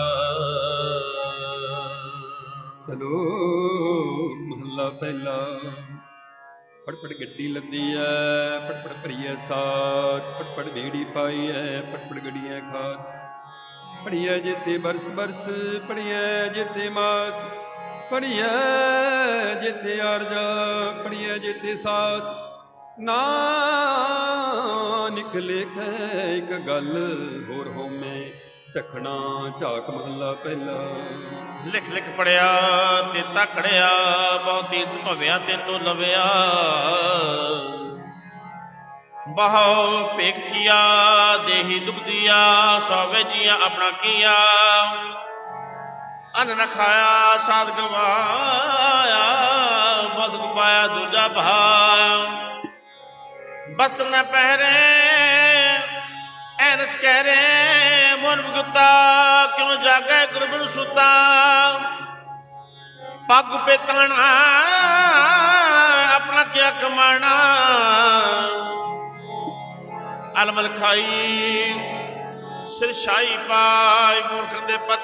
B: सलोक महला पहला पटपट गड्डी लदी है पटपट भरी है साथ पटपट बेड़ी पाई है पटपट गड्डियां खाद ਪੜੀਐ ਜੇਤੇ ਬਰਸ ਬਰਸ, ਪੜੀਐ ਜੇਤੇ ਮਾਸ, ਪੜੀਐ ਜੇਤੇ ਆਰਜਾ, ਪੜੀਐ ਜੇਤੇ ਸਾਸ। ਨਾਨਕ ਲੇਖੈ ਇੱਕ ਗੱਲ ਹੋਰ ਹੋਮੈ, ਝਖਣਾ ਝਾਕ ਮਹੱਲਾ ਪਹਿਲਾ।
A: ਲਿਖ ਲਿਖ ਪੜਿਆ ਤੇ ਤਕੜਿਆ, ਬਹੁਤੀ ਭਵਿਆ ਤੇ ਤੋ ਲਵਿਆ। ਬਹੁ ਭੇਖ ਕੀਆ ਦੇਹੀ ਦੁਖ ਦਿਆ, ਸੌਵੇ ਜੀਆ ਆਪਣਾ ਕੀਆ। ਅੰਨ ਨ ਖਾਇਆ ਸਾਧ ਗਵਾਇਆ, ਬਦਕ ਪਾਇਆ ਦੂਜਾ ਭਾਇਆ। ਬਸਤਰ ਨ ਪਹਿਰੇ ਐਨਸ ਕਹਿ ਰੇ, ਮਨ ਮੁਕਤਾ ਕਿਉਂ ਜਾਗੇ ਗੁਰਬਨ ਸੁਤਾ। ਪੱਗ ਪੇਤਣਾ ਆਪਣਾ ਕਿਆ ਕਮਾਣਾ, ਅਲਮਲ ਖਾਈ ਸਿਰ ਸ਼ਾਹੀ ਪਾਈ। ਮੂਰਖਾਂ ਦੇ ਪਤ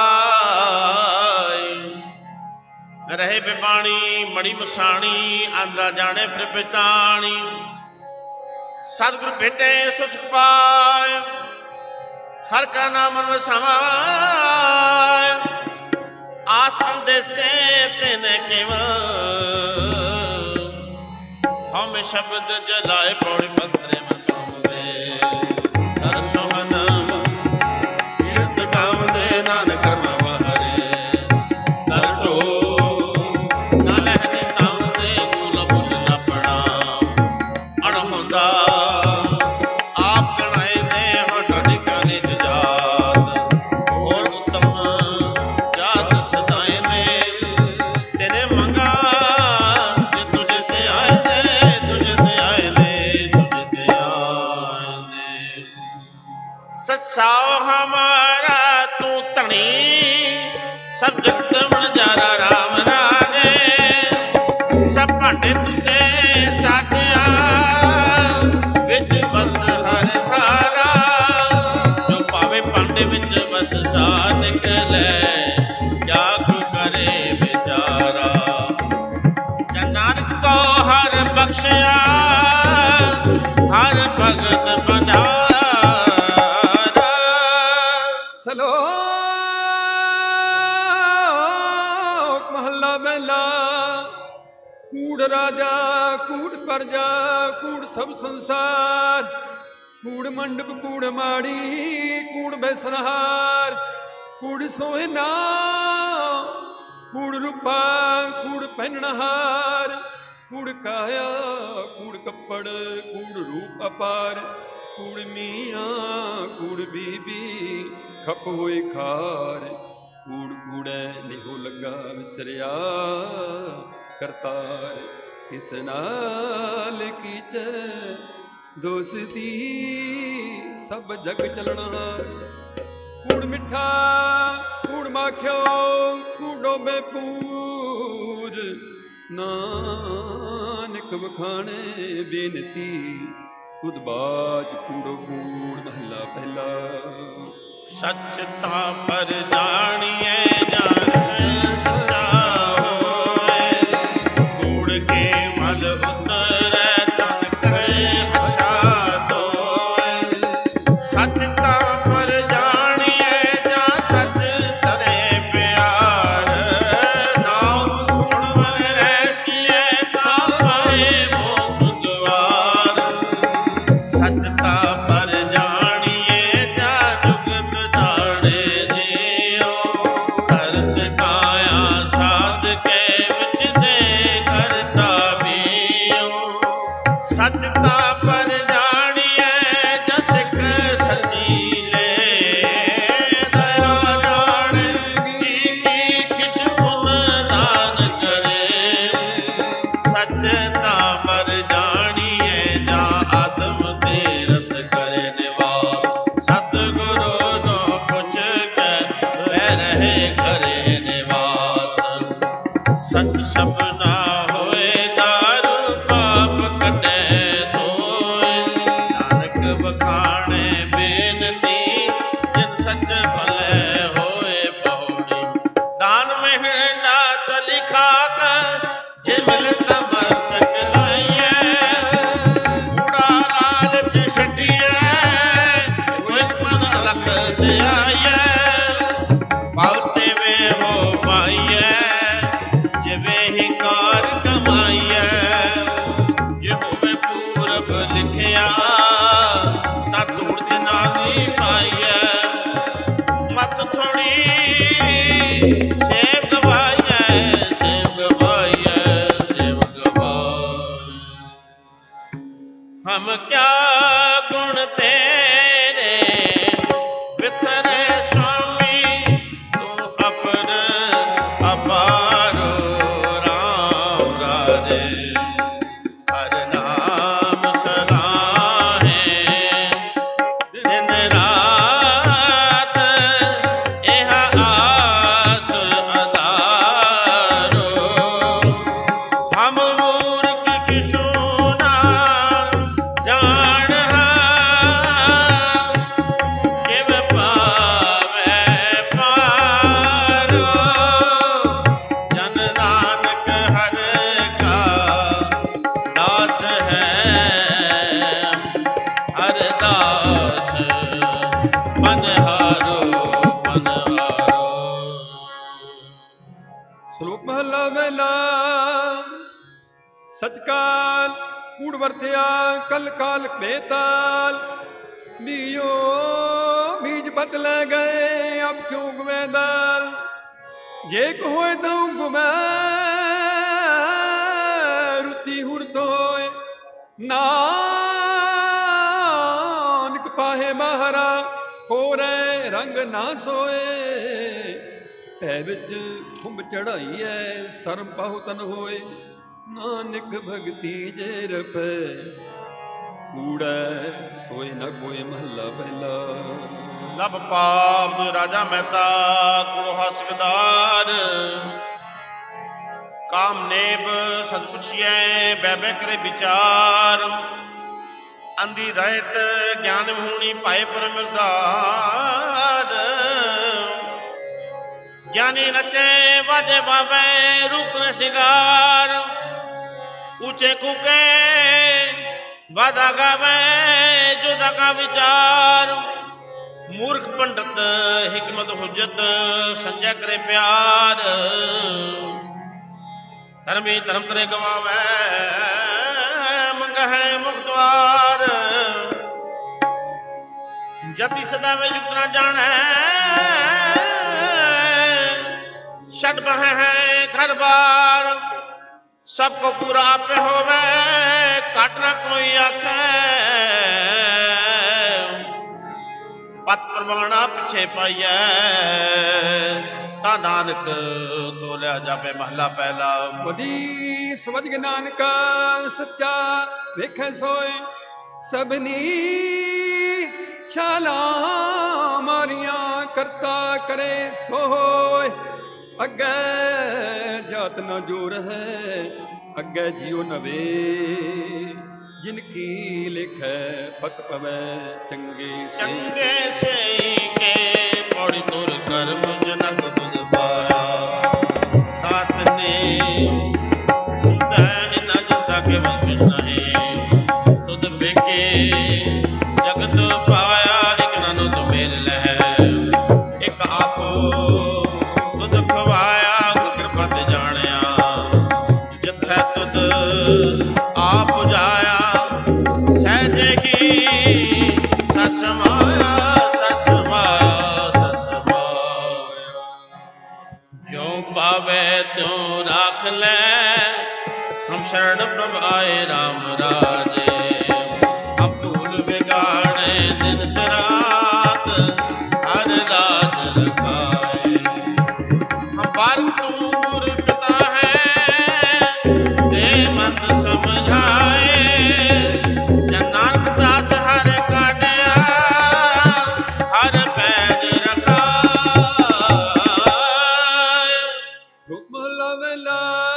A: ਗਵਾਈ, ਰਹੇ ਬਿਬਾਣੀ ਮੜੀ ਮਸਾਣੀ। ਆਂਦਾ ਜਾਣੇ ਫਿਰ ਪਛਤਾਣੀ, ਸਤਿਗੁਰ ਭੇਟੇ ਸੋ ਸੁਖ ਪਾਇ। ਹਰ ਕਾ ਨਾਮ ਮਨ ਵਸਾਇ, ਆਸ ਅੰਦੇਸੇ ਤੈਨੇ ਕੇਵਲ। ਹਉਮੈ ਸ਼ਬਦ ਜਲਾਏ ਪੌੜੀ ਪੰਤਰੇ ਮਨ ਪਾਉਂਦੇ। ਹਰ ਸੋਹਨ ਕੀਰਤ ਗਾਉਂਦੇ, ਨਾਨਕ ਕਰਮ ਵਾਹਰੇ। ਕਰ ਢੋ ਨਾ ਲਹਿਨੇ ਤਾਉਂਦੇ, ਗੁਲ ਬੁਲ ਨਾ ਪਣਾ। ਅਣ ਹੁੰਦਾ ਆਪ ਕਣਾਏ ਦੇ, ਹੋ ਢਾਡੀ ਕਾਨੇ ਚ ਜਾਤ। ਹੋਰ ਉੱਤਮ ਜਾਤ ਸਦਾਏ ਦੇ, ਤੇਰੇ ਮੰਗਾ ਜੇ ਤੁਝੇ ਤੇ ਆਏ ਦੇ, ਤੁਝੇ ਤੇ ਆਏ ਦੇ, ਤੁਝੇ ਤੇ ਆਏ ਦੇ। ਸੱਸਾਓ ਹਮਾਰਾ ਤੂੰ ਧਣੀ, ਸਭ ਜਗਤ ਵਣਜਾਰਾ ਰਾਮ ਰਾਣੇ। ਸਭ ਭਾਂਡੇ ਤੁਤੇ ਸਾਜਿਆ, ਵਿੱਚ ਵਸਤ ਹਰ ਥਾਰਾ। ਜੋ ਪਾਵੇ ਭਾਂਡੇ ਵਿੱਚ ਵਸਤ ਸਾਰ ਨਿਕਲੇ, ਕਿਆ ਕੋ ਕਰੇ ਵਿਚਾਰਾ। ਜਨ ਨਾਨਕ ਕੋ ਹਰ ਬਖਸ਼ਿਆ, ਹਰ ਭਗਤ ਭੰਡਾਰਾ।
B: ਸਲੋਕ ਮਹੱਲਾ ਪਹਿਲਾ। ਕੂੜ ਰਾਜਾ ਕੂੜ ਪਰਜਾ, ਕੂੜ ਸਭ ਸੰਸਾਰ। ਕੂੜ ਮੰਡਪ ਕੂੜ ਮਾੜੀ, ਕੂੜ ਬੈਸਨਹਾਰ। ਕੂੜ ਸੋਹਣਾ ਕੂੜ ਰੂਪਾ, ਕੂੜ ਪਹਿਨਣਹਾਰ। ਕੂੜ ਕਾਇਆ ਕੂੜ ਕੱਪੜ, ਕੂੜ ਰੂਪ ਅਪਾਰ। ਕੂੜ ਮੀਆਂ ਕੂੜ ਬੀਬੀ, ਖਪ ਹੋਏ ਖਾਰ। ਕੂੜ ਕੂੜੈ ਨਿਹੋ ਲੱਗਾ ਵਿਸਰਿਆ ਕਰਤਾਰ। ਕਿਸ ਨਾਲ ਕੀਚੈ ਦੋਸਤੀ, ਸਭ ਜਗ ਚਲਣਹਾਰ। ਕੂੜ ਮਿੱਠਾ ਕੂੜ ਮਾਖਿਓ, ਕੂੜ ਡੋਬੇ ਪੂਰ। ਨਾਨਕ ਵਖਾਣੇ ਬੇਨਤੀ, ਉਦਬਾਜ ਕੂੜੋ ਕੂੜ ਮਹੱਲਾ ਪਹਿਲਾ।
A: ਸੱਚ ਤਾਂ ਪਰ ਜਾਣੀਏ, ਜਾਣ ਸੱਚਾ ਹੋਏ। ਕੂੜ ਕੇ ਮਲ ਉਤਰੈ, ਤਨ ਕਰੇ ਹਛਾ ਧੋਏ। ਸੱਚ ਤਾਂ ਪਰ ਜਾਣੀਏ, ਜਾਂ ਸੱਚ ਤਰੇ ਪਿਆਰ। ਨਾਮ ਸੁਣ ਮਨ ਰਹਿਸੀਏ, ਤਾਂ ਪਾਏ ਮੋਖ ਦੁਆਰ। ਸੱਚ ਤਾਂ ਪਰ ਜਾਣੀਏ, ਜਾਂ ਜੁਗਤ ਜਾਣੇ ਜਿਉ। ਕਰਤ ਕਾਇਆ ਸਾਧ ਕੇ, ਵਿੱਚ ਦੇ ਕਰਤਾ ਬੀਉ। ਸੱਚ ਤਾਂ ਪਰ ਜਾਣੀਏ, ਜਾਂ ਸਿੱਖ ਸੱਚੀ ਲੈ। ਦਇਆ ਜਾਣੇ ਕੀ ਕਿਛ ਪੁਨ ਦਾਨ ਕਰੇ। ਸੱਚ ਤਾਂ ਪਰ ਜਾਣੀਏ, ਜਾਂ ਆਤਮ ਤੀਰਥ ਕਰੇ ਨਿਵਾਸ। ਸਤਿਗੁਰੂ ਨੂੰ ਪੁੱਛ ਕੇ ਬਹਿ ਰਹੇ ਘਰੇ ਨਿਵਾਸ। ਸੱਚ ਸਪਨਾ ਹੋਏ, ਦਾਰੂ ਪਾਪ ਕੱਢੇ ਧੋਏ। ਨਾਨਕ ਵਖਾਣੇ ਬੇਨਤੀ, ਜਿਨ ਸੱਚ ਭਲੇ ਹੋਏ ਪੌੜੀ। ਦਾਨ ਮਹਿੰਡਾ ਤਲੀ ਖਾਕ, ਜੇ ਮਿਲਤ ਮਸਤਕ ਲਾਈਐ। ਕੂੜਾ ਲਾਲਚ ਛੱਡੀਐ, ਕੋਈ ਮਨ ਅਲਖ ਤੇ ਆਈਐ।
B: ਸ਼ਲੋਕ ਮਹਲਾ ਪਹਿਲਾ। ਸਚ ਕਾਲ ਕੂੜ ਵਰਤਿਆ ਕਲ ਕਾਲ ਬੇਤਾਲ। ਬੀਜੋ ਬੀਜ ਬਤ ਲੈ ਗਏ ਅਬ ਕਿਉਂ ਗੁਵੇਂ ਦਾਲ। ਜੇ ਕੋ ਹੋਏ ਤਉ ਗੁਮੈ ਰੁਤੀ ਹੁਰ ਤੋਏ। ਨਾਨਕ ਪਾਹੇ ਮਹਾਰਾ ਹੋਰੇ ਰੰਗ ਨਾ ਸੋਏ। ਭੈ ਵਿੱਚ ਖੁੰਬ ਚੜਾਈ ਐ ਸਰਮ ਬਹੁ ਤਨ ਹੋਏ। ਨਾਨਕ ਭਗਤੀ ਜੇ ਰਪੈ ਕੂੜੈ ਸੋਏ ਨ ਕੋਏ ਮਹੱਲਾ ਪਹਿਲਾ।
A: ਲਬ ਪਾਪ ਰਾਜਾ ਮਹਿਤਾ ਕੁੜੋ ਹਸਕਦਾਰ। ਕਾਮ ਨੇਬ ਸਦ ਪੁੱਛੀਐ ਬੈ ਬੈ ਕਰੇ ਵਿਚਾਰ। ਅੰਧੀ ਰਹਿਤ ਗਿਆਨ ਹੋਣੀ ਭਾਏ ਪਰਮਿਰਦਾਰ। ਗਿਆਨੀ ਨਚੇ ਵਾਜੇ ਬਾਬੇ ਰੂਪ ਨੇ ਸਿਗਾਰ। ਉੱਚੇ ਕੂਕੇ ਵਾਦਾ ਗਾਵੇ ਜੁਦਾ ਕਾ ਵਿਚਾਰ। ਮੂਰਖ ਪੰਡਤ ਹਿਕਮਤ ਹੁਜਤ ਸੰਜੈ ਕਰੇ ਪਿਆਰ। ਧਰਮੀ ਧਰਮ ਕਰੇ ਗਵਾਵੇ ਮੰਗਹਿ ਮੁਕਤਵਾਰ। ਜਤੀ ਸਦਾ ਵੇ ਯੁਕਤ ਨਾ ਜਾਣੈ ਛੱਡ ਬਹਿ ਹੈ ਘਰ ਬਾਰ। ਸਭ ਕੋ ਪੂਰਾ ਆਪੇ ਹੋਵੇ ਘਟ ਨਾ ਕੋਈ ਆਖੈ। ਪਤ ਪ੍ਰਵਾਣਾ ਪਿਛੇ ਪਾਈਐ ਤਾਂ ਨਾਨਕ ਤੋਲਿਆ ਜਾਪੇ ਮਹਲਾ ਪਹਿਲਾ।
B: ਵਧੀ ਸਮਝ ਗ ਨਾਨਕਾ ਸੱਚਾ ਵੇਖੈ ਸੋਏ। ਸਭਨੀ ਛਾਲਾਂ ਮਾਰੀਆਂ ਕਰਤਾ ਕਰੇ ਸੋਏ। ਅੱਗੇ ਜਾਤ ਨਾ ਜੋਰ ਹੈ ਅੱਗੇ ਜਿਉ ਨਵੇ। ਜਿਨ ਕੀ ਲਿਖੈ ਫਤ ਪਵੈ ਚੰਗੇ
A: ਚੰਗੇ ਸਈ ਕੇ ਪੌੜੀ ਤੁਰ ਕਰਮ ਜਨਕ ਤੁਧ ਪਾਇਆ। ਦਾਤ ਨੇ ਸੁਦਾ ਇਨਾ ਜਨਤਾ ਕੇ ਵਸ ਕੁਛ ਨਹੀਂ। ਤੁਧ ਵੇਕੇ ਜਗਤ ਪਾਇਆ ਇਕ ਨਾਨੋ ਤੁ ਮੇਲ ਲੈ। ਇਕ ਆਪੋ ਤੁਧ ਖਵਾਇਆ ਗੁਰ ਕਿਰਪਾ ਤੇ ਜਾਣਿਆ। ਜਿੱਥੈ ਤੁਧ ਆਪ ਜਾਇਆ ਸਹਿਜੇ ਹੀ ਸਚ ਸਮਾਇਆ। ਸਚ ਸਮਾਇਆ ਸਚ ਸਮਾਇਆ। ਜਿਉ ਪਾਵੇ ਤਿਉ ਰਾਖ ਲੈ ਹਮ ਸ਼ਰਨ ਪ੍ਰਭ ਆਏ ਰਾਮ ਰਾਜੇ। ਹਮ ਭੂਲ ਬਿਗਾੜੇ ਦਿਨ ਸਰਾਤ ਹਰ ਰਾਜ ਰਖਾਏ। ਹਮ ਬਾਰਕ ਤੂੰ ਗੁਰ ਪਿਤਾ ਹੈ ਦੇ ਮਤ ਸਮਝਾਏ। ਜਨ ਨਾਨਕ ਦਾਸ ਹਰ ਕਾਢਿਆ ਹਰ ਪੈਜ ਰਖਾਏ।
B: ਰੂਪ ਮਹਲਾ ਪਹਿਲਾ।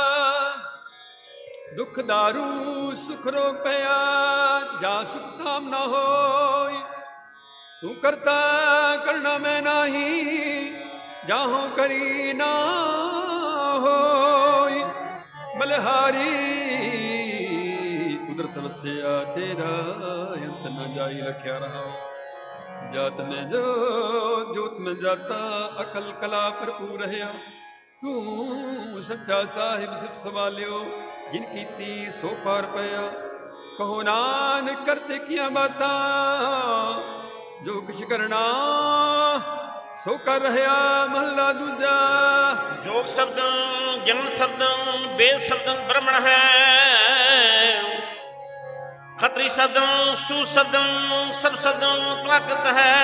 B: ਦੁਖ ਦਾਰੂ ਸੁਖ ਰੋਗ ਪਿਆ ਜਾ ਸੁਖ ਧਾਮ ਨਾ ਹੋਈ। ਤੂੰ ਕਰਤਾ ਕਰਨਾ ਮੈਂ ਨਾਹੀ ਜਾਹੋਂ ਕਰੀ ਨਾ ਹੋਈ। ਬਲਿਹਾਰੀ ਕੁਦਰਤ ਵਸਿਆ ਤੇਰਾ ਅੰਤ ਨ ਜਾਈ ਲਖਿਆ ਰਹਾ। ਜਾਤ ਮੈਂ ਜੋਤ ਮੈਂ ਜਾਤਾ ਅਕਲ ਕਲਾ ਭਰਪੂਰ ਰਹਿਆ। ਤੂੰ ਸੱਚਾ ਸਾਹਿਬ ਸਿਫ ਸਵਾਲਿਓ ਜਿਨ ਕੀਤੀ ਸੋ ਪਾਰ ਪਿਆ। ਕਹੋ ਨਾਨਕ ਕਰਤੇ ਕੀਆਂ ਬਾਤਾਂ ਜੋ ਕਿਛ ਕਰਨਾ ਸੋ ਕਰ ਰਹਿਆ। ਮਹਲਾ ਦੂਜਾ।
A: ਜੋਗ ਸ਼ਬਦੰ ਗਿਆਨ ਸ਼ਬਦੰ ਵੇਦ ਸ਼ਬਦੰ ਬ੍ਰਹਮਣ ਹੈ। ਖਤਰੀ ਸ਼ਬਦੰ ਸੂਰ ਸ਼ਬਦੰ ਸਰਬ ਸ਼ਬਦੰ ਪ੍ਰਾਕ੍ਰਿਤ ਹੈ।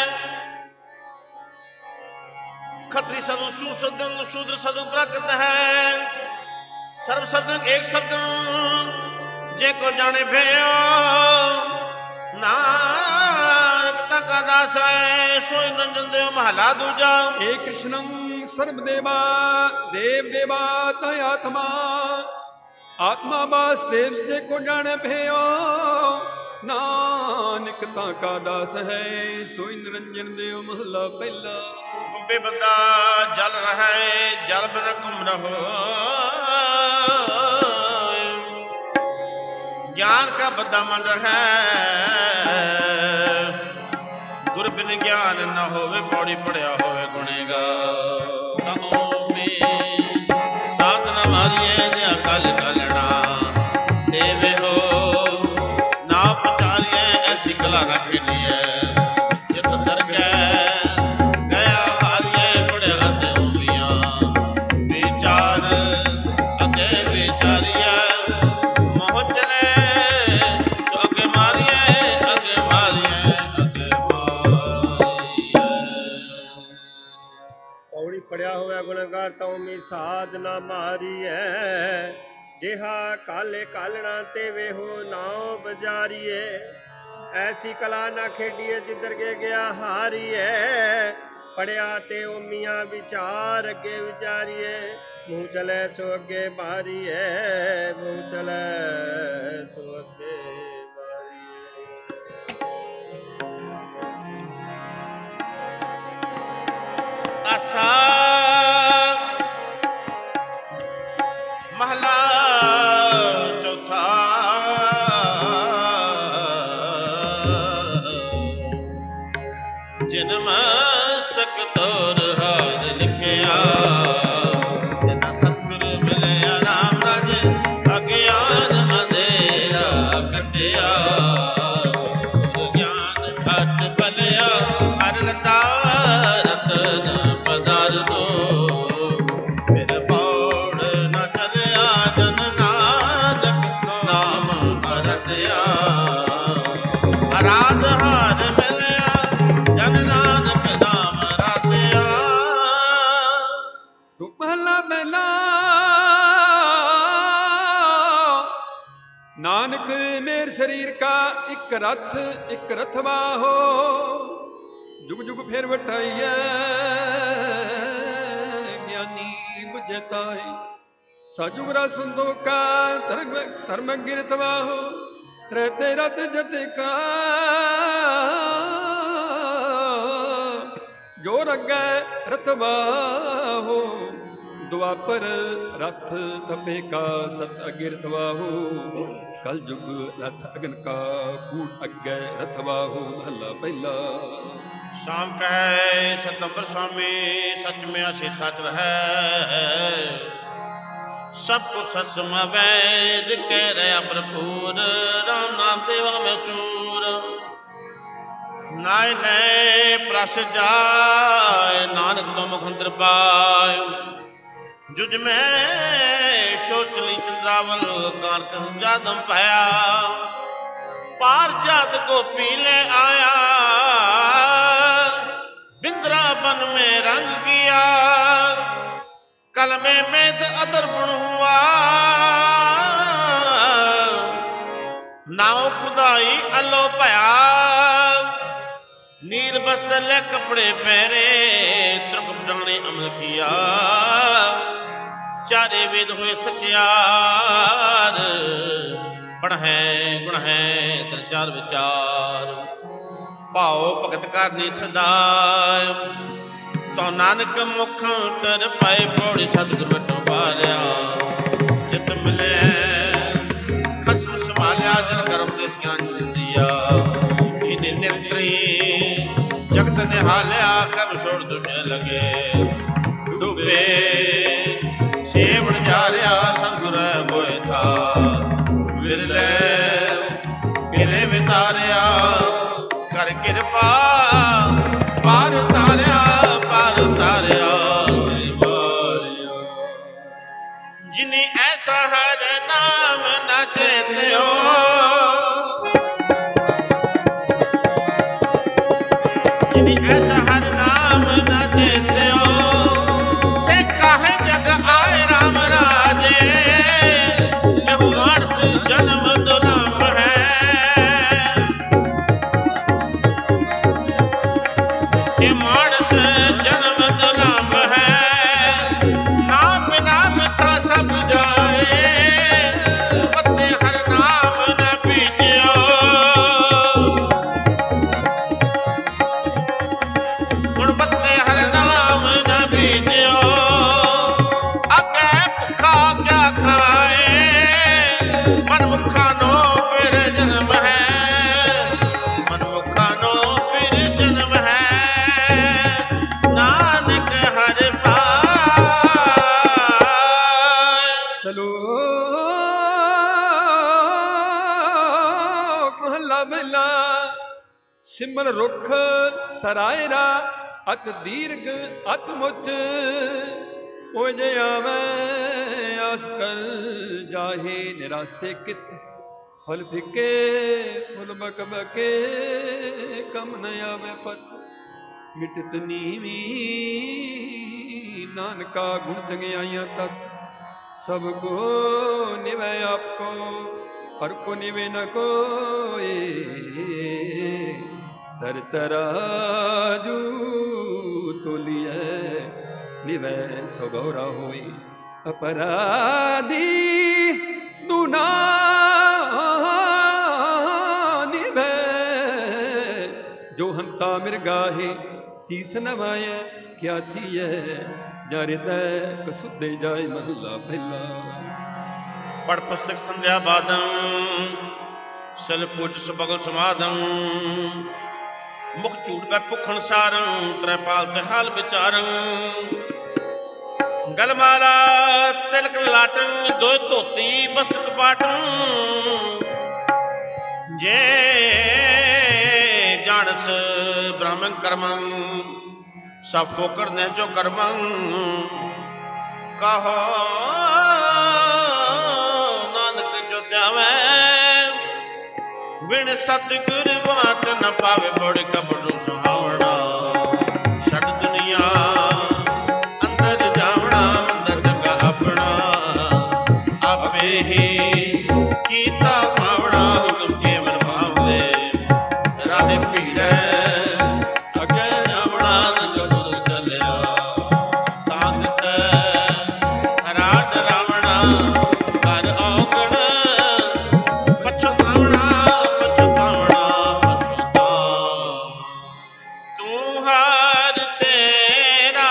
A: ਖਤਰੀ ਸ਼ਬਦੰ ਸੂਰ ਸ਼ਬਦੰ ਸ਼ੂਦਰ ਸ਼ਬਦੰ ਪ੍ਰਾਕ੍ਰਿਤ ਹੈ। ਸਰਬ ਸ਼ਬਦੰ ਏਕ ਸ਼ਬਦੰ ਜੇ ਕੋ ਜਾਣੇ ਭਇਓ। ਨਾਨਕ ਤਕਾ ਦਾਸ ਹੈ ਸੋਈ ਨਿਰੰਜਨ ਦੇਵ ਮਹਲਾ ਦੂਜਾ।
B: ਏ ਕ੍ਰਿਸ਼ਨੰ ਸਰਬ ਦੇਵਾ ਦੇਵ ਦੇਵਾ ਤਾ ਆਤਮਾ। ਆਤਮਾ ਵਾਸੁਦੇਵ ਜੇ ਕੋ ਜਾਣੇ ਭਇਓ। ਨਾਨਕ ਤਾਂ ਕਾ ਦਾਸ ਹੈ ਸੋਈ ਨਿਰੰਜਨ ਦੇਵ ਮਹਲਾ ਪਹਿਲਾ।
A: ਕੁੰਭੇ ਬੰਦਾ ਜਲ ਰਹੈ ਜਲ ਬਿਨ ਘੁੰਮ ਰਹੋ। ਗਿਆਨ ਕਾ ਬੱਧਾ ਮਨ ਰਹੈ ਗੁਰ ਬਿਨ ਗਿਆਨ ਨਾ ਹੋਵੇ। ਪੌੜੀ ਪੜਿਆ ਹੋਵੇ ਗੁਣੇਗਾ। ਕਹੋ ਮੇ ਕਲਾ ਨਾ ਖੇਡੀਐ ਚਿਤ ਦਰਗਹਿ ਗਿਆ ਹਾਰੀਏ ਪੜਿਆ ਤੇ ਉਮੀਆਂ ਵਿਚਾਰ ਅੱਗੇ ਵਿਚਾਰੀਐ ਮੋਹ ਚਲੇ ਜੋ ਅੱਗੇ ਮਾਰੀਐ ਅੱਗੇ ਮਾਰੀਐ ਅੱਗੇ ਮਾਰੀਐ।
C: ਪੌੜੀ ਪੜਿਆ ਹੋਇਆ ਗੁਣਗਾਰ ਤਉ ਮੀ ਸਾਧ ਨਾ ਮਾਰੀਐ ਜਿਹਾ ਕਾਲੇ ਕਾਲਣਾ ਤੇ ਵੇਹੋ ਨਾਉ ਬਜਾਰੀਏ ਐਸੀ ਕਲਾ ਨਾ ਖੇਡੀਏ ਜਿੱਧਰ ਕੇ ਗਿਆ ਹਾਰੀਏ ਪੜਿਆ ਤੇ ਉਮੀਆਂ ਵਿਚਾਰ ਅੱਗੇ ਵਿਚਾਰੀਏ ਮੂੰਹ ਚਲੇ ਸੋ ਅੱਗੇ ਮਾਰੀਏ ਮੂੰਹ ਚਲੇ ਸੋ ਅੱਗੇ ਮਾਰੀਏ।
A: ਆਸਾ ਮਹਲਾ ਚੌਥਾ ਜਿਨ ਮਸਤਕ ਤੋਰ ਹਾਰ ਲਿਖਿਆ ਜਿਨਾ ਸਤਿਗੁਰ ਮਿਲਿਆ ਰਾਮ ਰਾਜੇ ਅਗਿਆਨ ਅੰਧੇਰਾ ਕੱਟਿਆ ਗਿਆਨ ਘਟ ਬਲਿਆ ਹਰ ਲਤਾ ਰਤਨ ਪਦਾਰਥੋ ਫਿਰ ਪੌੜ ਨਾ ਚਲਿਆ ਜਨ ਨਾਨਕ ਨਾਮ ਅਰਤਿਆ ਅਰਾਧ ਹਾਰ ਮਿਲਿਆ ਜਨ ਨਾਨਕ ਨਾਮ ਅਰਤਿਆ।
B: ਮਹਲਾ ਪਹਿਲਾ ਨਾਨਕ ਮੇਰ ਸਰੀਰ ਕਾ ਇੱਕ ਰਥਵਾ ਹੋ ਜੁਗ ਜੁਗ ਫੇਰ ਵਟਾਈਐ ਗਿਆਨੀ ਬੁਝੇ ਤਾਈ ਸਾਜੁਗ ਰਾ ਸੰਦੋਕਾ ਧਰਮ ਗਿਰਤਵਾ ਹੋ ਤ੍ਰੇਤੇ ਰਤ ਜਤੇ ਕਾ ਜੋ ਰਗੈ ਰਤਵਾ ਹੋ ਦੁਆਪਰ ਰਥ ਤਪੇ ਕਾ ਸਤ ਅਗਿਰਤਵਾ ਹੋ ਕਲ ਜੁਗ ਰਥ ਅਗਨ ਕਾ ਕੂੜ ਅੱਗੇ ਰਥਵਾ ਹੋ। ਮਹਲਾ ਪਹਿਲਾ।
A: ਸ਼ਾਮ ਕਹੈ ਸਤੰਬਰ ਸੁਆਮੀ ਸਚ ਮੈਂ ਅਸੀਂ ਸਚ ਰਹੈ ਸਭ ਕੁ ਸਚ ਸਮਾਵੈ ਲਿਖੇ ਰਹਿ ਭਰਪੂਰ ਰਾਮ ਨਾਮ ਦੇਵਾ ਮੈਂ ਸੂਰ ਨਾਇ ਲੈ ਪ੍ਰਸ ਜਾਏ ਨਾਨਕ ਤੋਂ ਮੁਖ ਅੰਦਰ ਪਾਇ ਜੁਜ ਮੈਂ ਸੋਚਲੀ ਚੰਦਰਾਵਲ ਕਾਨਕ ਜਾਦਮ ਪਾਇਆ ਪਾਰ ਜਾਤ ਗੋਪੀ ਲੈ ਆਇਆ बिंद्रा बन में रंग किया कलमे में अदर गुण हुआ नाव खुदाई अलो भया नील बस्तर ले कपड़े पहरे त्रुक प्राणे अमल किया चारे वेद हुए सचियार बण है गुण है तिर चार विचार ਭਾਉ ਭਗਤ ਕਰਨੀ ਸਦਾਇ ਤੋ ਨਾਨਕ ਮੁਖ ਅੰਤਰ ਪਾਏ ਪੌੜੀ ਸਤਿਗੁਰ ਵਟੋਂ ਪਾਰਿਆ ਚਿਤ ਮਿਲੇ ਖਸਮ ਸੰਭਾਲਿਆ ਜਨ ਕਰਮ ਦੇਸ ਗਿਆਨ ਦਿੰਦੀਆ ਇਹਨੇ ਨਿਰਤਰੀ ਜਗਤ ਨਿਹਾਲਿਆ ਕਬ ਛੋੜ ਦੂਜੇ ਲਗੇ ਡੁੱਬੇ ਸੇਵਣ ਜਾ ਰਿਹਾ ਸਤਿਗੁਰ ਹੋਏ ਥਾ ਵਿਰਲੇ ਕਿਨੇ ਵਿਤਾਰਿਆ ਕਰ ਕਿਰਪਾ ਪਾਰ ਤਾਰਿਆ ਸ੍ਰੀ ਵਾਰਿਆ ਜਿਨੇ ਐਸਾ ਹਰ ਨਾਮ ਨਾ ਚੇਤਿਓ ਜਿਨੇ ਐਸਾ ਹਰ ਨਾਮ ਨਾ ਚੇਤਿਓ ਸੇ ਕਾਹੇ ਜਗ ਆਏ ਰਾਮ ਰਾਜੇ ਇਹ ਮਾਨਸ ਜਨਮ ਦੁਰਾਮ ਹੈ मानस जन्म दुलाम है नाम नाम था सब जाए पत्ते हर नाम न बीजियो गुण पत्ते हर नाम न बीजियो अगे भुखा क्या खाए मन मुखा नो फिर जन्म है मन मुखा नो फिर जन्म है नानक हर पाए।
B: सलोक महला महला ਸਿਮਲ ਰੁੱਖ ਸਰਾਇਰਾ ਅਤ ਦੀਰਘ ਅਤ ਮੁੱਚ ਉਹ ਜੇ ਆਵੇ ਆਸ ਕਰ ਜਾਹੇ ਨਿਰਾਸੇ ਕਿਤ ਫਲ ਫਿੱਕੇ ਫੁੱਲ ਬਕ ਬਕੇ ਕਮ ਨ ਆਵੇ ਪਤ ਮਿਟਤ ਨੀਵੀ ਨਾਨਕਾ ਗੁਣ ਚੰਗਿਆਈਆਂ ਤਤ ਸਭ ਕੋ ਨਿਵੈ ਆਪਕੋ ਹਰ ਕੋ ਨਿਵੇ ਨ ਕੋਏ ਦਰ ਤਰਾਜੂ ਤੋਲੀਐ ਨਿਵੈ ਸਗੌਰਾ ਹੋਈ ਅਪਰਾਧੀ ਦੁਨਾ ਨਿਵੈ ਜੋ ਹੰਤਾ ਮਿਰਗਾਹੇ ਸੀਸ ਨਵਾਇਐ ਕਿਆ ਥੀਐ ਜਰਿਤੈ ਕਸੁਦੇ ਜਾਏ ਮਹੱਲਾ ਪਹਿਲਾ।
A: ਪੜ ਪੁਸਤਕ ਸੰਧਿਆ ਬਾਦੰ ਸਲ ਪੁੱਛ ਸਬਗਲ ਸਮਾਦੰ ਮੁਖ ਝੂਠ ਬੈ ਭੁਖਣ ਸਾਰੰ ਤ੍ਰੈਪਾਲ ਤੇ ਹਾਲ ਵਿਚਾਰੰ ਗਲਮਾਲਾ ਤਿਲਕ ਲਾਟੰ ਦੋਇ ਧੋਤੀ ਬਸਕ ਬਾਟੰ ਜੇ ਜਾਣਸ ਬ੍ਰਾਹਮਣ ਕਰਮੰ ਸਭ ਫੋਕਰ ਨੇ ਜੋ ਕਰਮੰ ਕਹੋ ਨਾਨਕ ਜੋ ਧਿਆਵੈ ਵਿਣ ਸਤਿਗੁਰ ਬਾਟ ਨ ਪਾਵੇ ਬੜ ਕਬੜੂ ਸੁਹਾਵਣਾ ਛੱਡ ਦੁਨੀਆ ਅੰਦਰ ਜਾਵਣਾ ਅੰਦਰ ਚੰਗਾ ਆਪਣਾ ਆਪੇ ਹੀ ਕੀਤਾ ਪਾਵਣਾ ਹੁਕਮ ਜੀਵਨ ਭਾਵਦੇ ਰਾਹੇ ਭੀੜੈ ਅੱਗੇ ਜਾਵਣਾ ਜੋ ਤੁਰ ਚੱਲਿਆ ਤਾਂ ਦਿਸੈ ਹਰਾ ਡਰਾਵਣਾ ਕਰ ਔਗਣ ਪਛਤਾਵਣਾ ਤੂੰ ਹਰ ਤੇਰਾ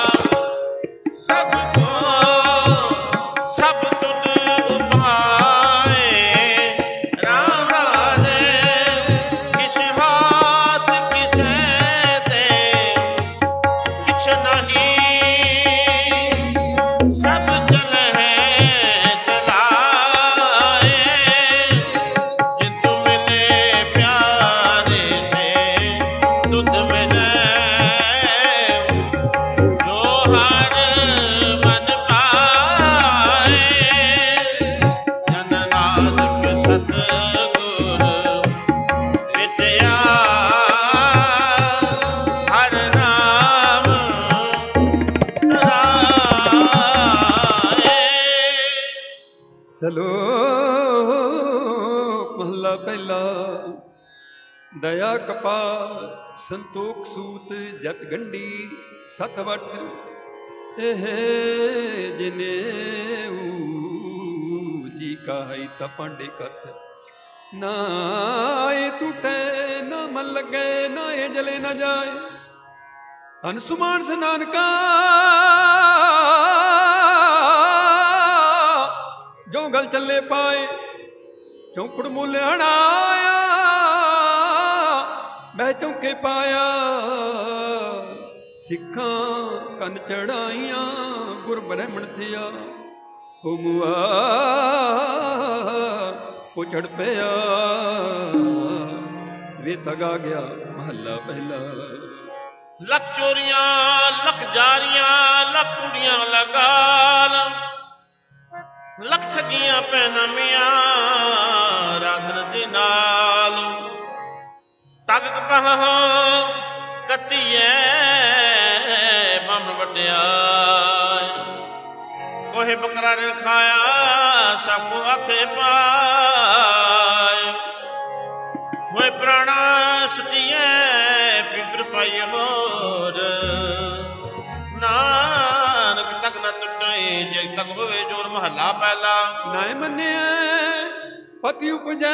A: ਸਭ ਕੋ ਸਭ ਤੁਧ ਉਪਾਏ ਰਾਮ ਰਾਜੇ ਕਿਛ ਹਾਥ ਕਿਸੇ ਤੇ ਕਿਛ ਨਹੀਂ ਸਭ ਚਲਹਿ ਚਲਾਏ ਜਿਨ ਤੂੰ ਮਿਲੇ ਪਿਆਰੇ ਸੇ ਤੁਧ ਮਿਲੇ ਜੋ ਹਰ ਮਨ ਪਾਏ ਜਨ ਨਾਨਕ ਸਤਿਗੁਰ ਵਿਟਿਆ ਹਰ ਨਾਮ ਧਰਾਏ।
B: ਸਲੋਕ ਮਹੱਲਾ ਪਹਿਲਾ। ਦਇਆ ਕਪਾਲ ਸੰਤੋਖ ਸੂਤ ਜਤ ਗੰਢੀ ਸਤ ਵਟ ਇਹ ਜਿਨੇ ਜੀ ਕਾਹੀ ਤਪੰਡੇ ਕਤ ਨਾ ਇਹ ਟੁੱਟੇ ਨਾ ਮਨ ਲੱਗੇ ਨਾ ਇਹ ਜਲੇ ਨਾ ਜਾਏ ਧਨ ਸੁਮਾਨ ਸੇ ਨਾਨਕਾ ਜੋ ਗਲ ਚੱਲੇ ਪਾਏ ਚੌਂਕੜ ਮੁੱਲਿਆਣਾ ਆਇਆ ਮੈਂ ਚੌਂਕੇ ਪਾਇਆ ਸਿੱਖਾਂ ਕੰਨ ਚੜਾਈਆਂ ਗੁਰ ਬ੍ਰਹਮਣ ਥਿਆ ਉਹ ਮੁਆ ਉਹ ਚੜ ਪਿਆ ਵੇ ਤਗਾ ਗਿਆ ਮਹੱਲਾ ਪਹਿਲਾ।
A: ਲੱਖ ਚੋਰੀਆਂ ਲੱਖ ਜਾਰੀਆਂ ਲੱਖ ਕੁੜੀਆਂ ਲਗਾਲ ਲੱਖ ਠੱਗੀਆਂ ਪੈਨਾਮੀਆਂ ਰਾਦਨ ਦੇ ਨਾਲ ਤਗ ਕਪਹ ਕੱਤੀਐ ਬੰਮ ਵੱਡਿਆ ਕੋਹੇ ਬਕਰਾ ਨੇ ਖਾਇਆ ਸਭ ਕੋ ਆਖੇ ਪਾਏ ਹੋਏ ਪ੍ਰਾਣਾ ਸੁਟੀਐ ਫਿਕਰ ਪਾਈਏ ਹੋਰ ਨਾਨਕ ਤੱਕ ਨਾ ਟੁੱਟੇ ਜੇ ਤੱਕ ਹੋਵੇ ਜੋਰ ਮਹੱਲਾ ਪਹਿਲਾ।
B: ਨਾਇ ਮੰਨਿਆ ਪਤੀ ਉਪਜੈ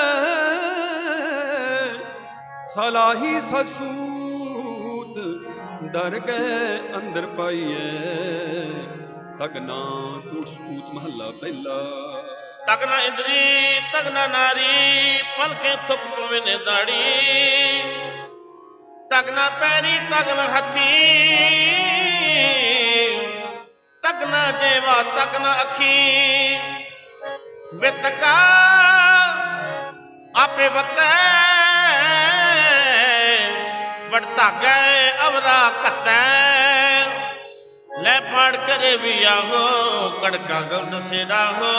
B: ਸਲਾਹੀ ਸਸੂਤ ਡਰ ਗਏ ਅੰਦਰ ਪਾਈਐ ਤਗਨਾ ਟੂਟ ਸੂਤ ਮਹੱਲਾ ਪਹਿਲਾ।
A: ਤਗਨਾ ਇੰਦਰੀ ਤਗਨਾ ਨਾਰੀ ਪਲਕੇ ਥੁੱਕ ਪਵੇ ਨੇ ਦਾੜੀ ਤਗਨਾ ਪੈਰੀ ਤਗਨਾ ਹੱਥੀ ਤਗਨਾ ਜੇਵਾ ਤਗਨਾ ਅੱਖੀ ਵਿਤਕਾ ਆਪੇ ਵਤੈ ਵੜਤਾਗੈ ਅਵਰਾ ਕੱਤੈ ਲੈ ਪਾੜ ਕਰੇ ਵੀ ਆਹੋ ਕੜਕਾ ਗਲ ਦਸੇਰਾ ਹੋ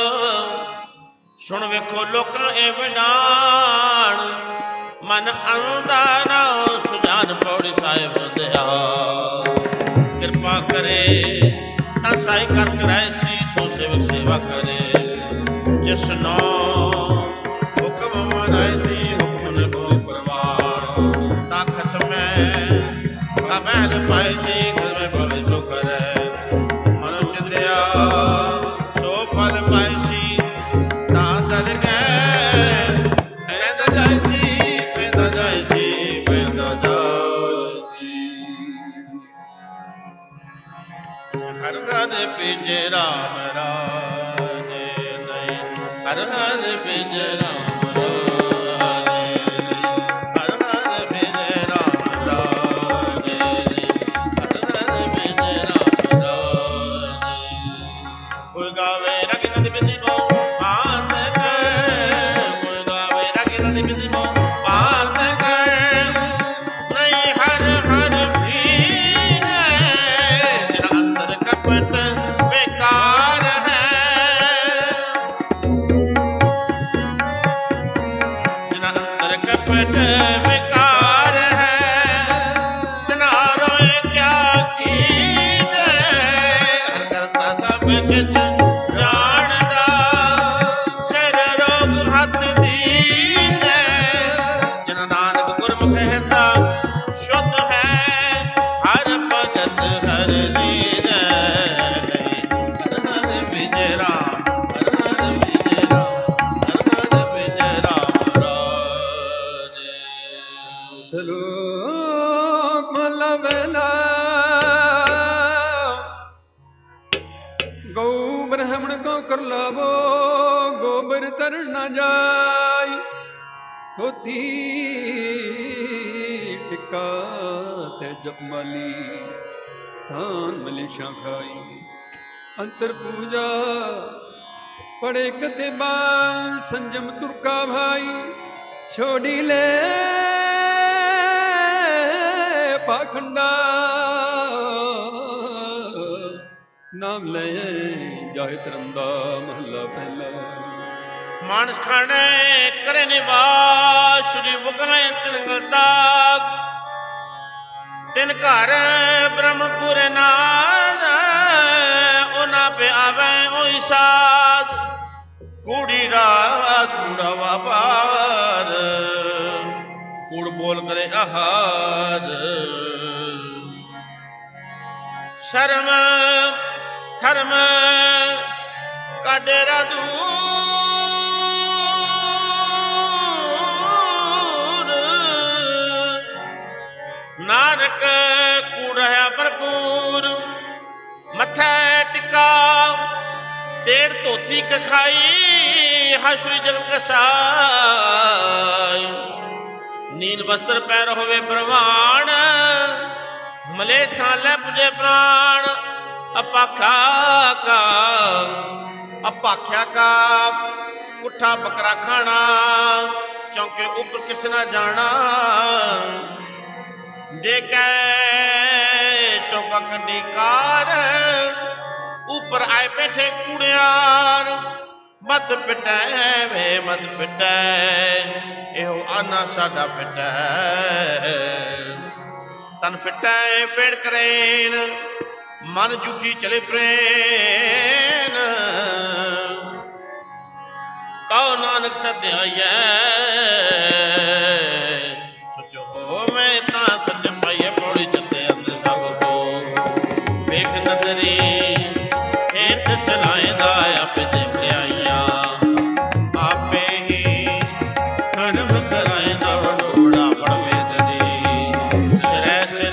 A: ਸੁਣ ਵੇਖੋ ਲੋਕਾਂ ਇਹ ਵਿਡਾਣ ਮਨ ਆਂਦਾ ਨਾ ਸੁਜਾਨ ਪੌੜੀ ਸਾਹਿਬ ਦਿਆ ਕਿਰਪਾ ਕਰੇ ਤਾਂ ਸਾਈ ਕਰ ਕਰਾਏ ਸੀ ਸੋ ਸੇਵਕ ਸੇਵਾ ਕਰੇ ਜਿਸ ਨੋ ਹੁਕਮ ਮਨਾਏ ਸੀ ਹੁਕਮ ਨੇ ਕੋਈ ਪਰਵਾਨ ਤਾਂ ਖਸਮੈ ਕਾ ਮਹਿਲ ਪਾਏ ਸੀ ਖਸਮੈ ਭਵੇ ਸੋ ਕਰੇ ਮਨੋ ਚਿੰਦਿਆ ਸੋ ਫਲ ਪਾਏ ਸੀ ਤਾਂ ਦਰ ਗਏ ਪੈਦਾ ਜਾਏ ਸੀ ਪੈਦਾ ਜਾਏ ਸੀ ਪੈਦਾ ਜਾਏ ਸੀ ਹਰ ਘਰ ਭੇਜੇ ਰਾਮ ਰਾਜੇ ਨਹੀਂ ਹਰ ਹਰ ਭੇਜੇ ਰਾਮ ਟਿੱਕਾ ਤੇ ਜਪਮਾਲੀ ਧਾਨ ਮਲੇਸ਼ਾਂ ਖਾਈ ਅੰਤਰ ਪੂਜਾ ਪੜੇ ਕਤੇ ਬਾ ਸੰਜਮ ਤੁਰਕਾ ਭਾਈ ਛੋੜੀ ਲੈ ਪਾਖੰਡਾ ਨਾਮ ਲੈ ਜਾਏ ਤਰੰਦਾ ਮਹੱਲਾ ਪਹਿਲਾ ਮਾਨਸ ਖਾਣੇ ਕਰੇ ਨਿਵਾਸ ਸ਼੍ਰੀ ਵਗਾਏ ਤਿਲਗਤਾ ਤਿਨ ਘਰ ਬ੍ਰਹਮਪੁਰੇ ਨਾਦ ਉਹਨਾਂ ਪੇ ਆਵੇ ਉਹੀ ਸਾਧ ਕੂੜੀ ਰਾਸ ਕੂੜਾ ਵਾਪਾਰ ਕੂੜ ਬੋਲ ਕਰੇ ਆਹਾਰ ਸ਼ਰਮ ਧਰਮ ਕਾ ਡੇਰਾ ਦੂਰ ਨਾਨਕ ਕੂੜਿਆ ਭਰਪੂਰ ਮੱਥੇ ਟਿਕਾ ਤੇੜ ਧੋਤੀ ਕਖਾਈ ਹਸ਼ਰੀ ਜਗਤ ਕਸਾਈ ਨੀਲ ਵਸਤਰ ਪੈਰ ਹੋਵੇ ਪ੍ਰਵਾਨ ਮਲੇਛਾਂ ਲੈ ਪੁਜੇ ਪ੍ਰਾਣ ਅਪਾਖਿਆ ਕਾ ਪੁੱਠਾ ਬੱਕਰਾ ਖਾਣਾ ਚੌਂਕੇ ਉੱਪਰ ਕਿਸ ਨਾ ਜਾਣਾ ਜੇ ਕੈ ਚੌਂਕਾ ਕੰਡੀ ਕਾਰ ਉੱਪਰ ਆਏ ਬੈਠੇ ਕੂੜਿਆਰ ਮਤ ਪਿਟੈ ਵੇ ਮਤ ਪਿਟੈ ਇਹੋ ਆਨਾ ਸਾਡਾ ਫਿਟੈ ਤਨ ਫਿਟੈ ਫੇੜ ਕਰੇਨ ਮਨ ਜੁਠੀ ਚਲੇ ਪ੍ਰੇਨ ਕਉ ਨਾਨਕ ਸਧਿਆਈਐ ਸਚੋ ਹੋਵੇ ਤਾਂ ਸੱਚ ਪਾਈਏ ਪੌੜੀ ਚੰਦੇ ਅੰਦਰ ਸਭ ਕੋ ਵੇਖ ਨਦਰੀ ਹੇਠ ਚਲਾਏਂਦਾ ਆਪੇ ਦੇ ਵਡਿਆਈਆਂ ਆਪੇ ਹੀ ਕਰਮ ਕਰਾਏਂਦਾ ਵਡੋੜਾ ਫੜਵੇ ਦਰੀ ਸਿਰੈ ਸਿਰ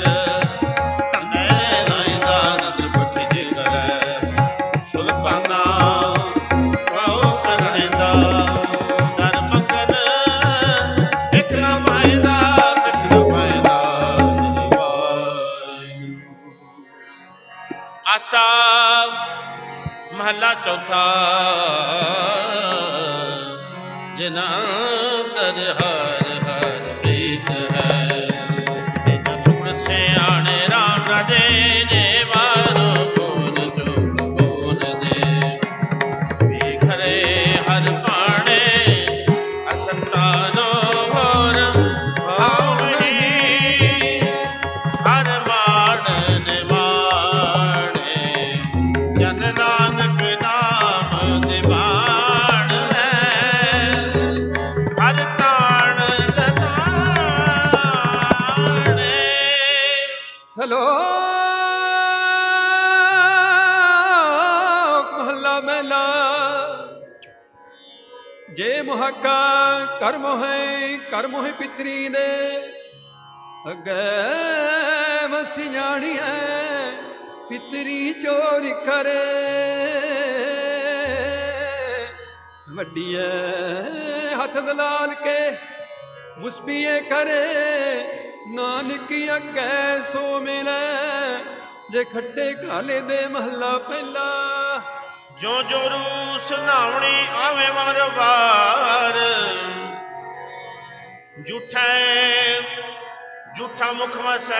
A: ਆਸਾ ਮਹੱਲਾ ਚੌਥਾ ਜਿਨਾਂ ਅੰਦਰ ਹਰ ਹਰ ਪ੍ਰੀਤ ਹੈ ਜਨ ਨਾਨਕ ਨਾਮ ਦਿਵਾਣ ਹੈ, ਹਰ ਤਾਣ ਸਤਾਣੇ।
B: ਸਲੋਕ ਮਹਲਾ ਮਹਿਲਾ। ਜੇ ਮੁਹੱਕਾ ਕਰਮ ਹੈ ਕਰਮ ਹੈ ਪਿਤਰੀ ਦੇ, ਅੱਗੇ ਮਸੀ ਜਾਣੀ ਹੈ ਪਿਤਰੀ ਚੋਰੀ ਕਰੇ। ਵੱਡੀਏ ਹੱਥ ਦਲਾਲ ਕੇ ਮੁਸਬੀਏ ਕਰੇ, ਨਾਨਕ ਅੱਗੇ ਸੋ ਮਿਲੇ ਜੇ ਖੱਟੇ ਘਾਲੇ ਦੇ। ਮਹਲਾ ਪਹਿਲਾ।
A: ਜੋ ਜੋ ਰੂ ਸੁਨਾਵਣੀ ਆਵੇ ਵਾਰ ਵਾਰ, ਝੂਠਾ ਮੁਖ ਵਸੈ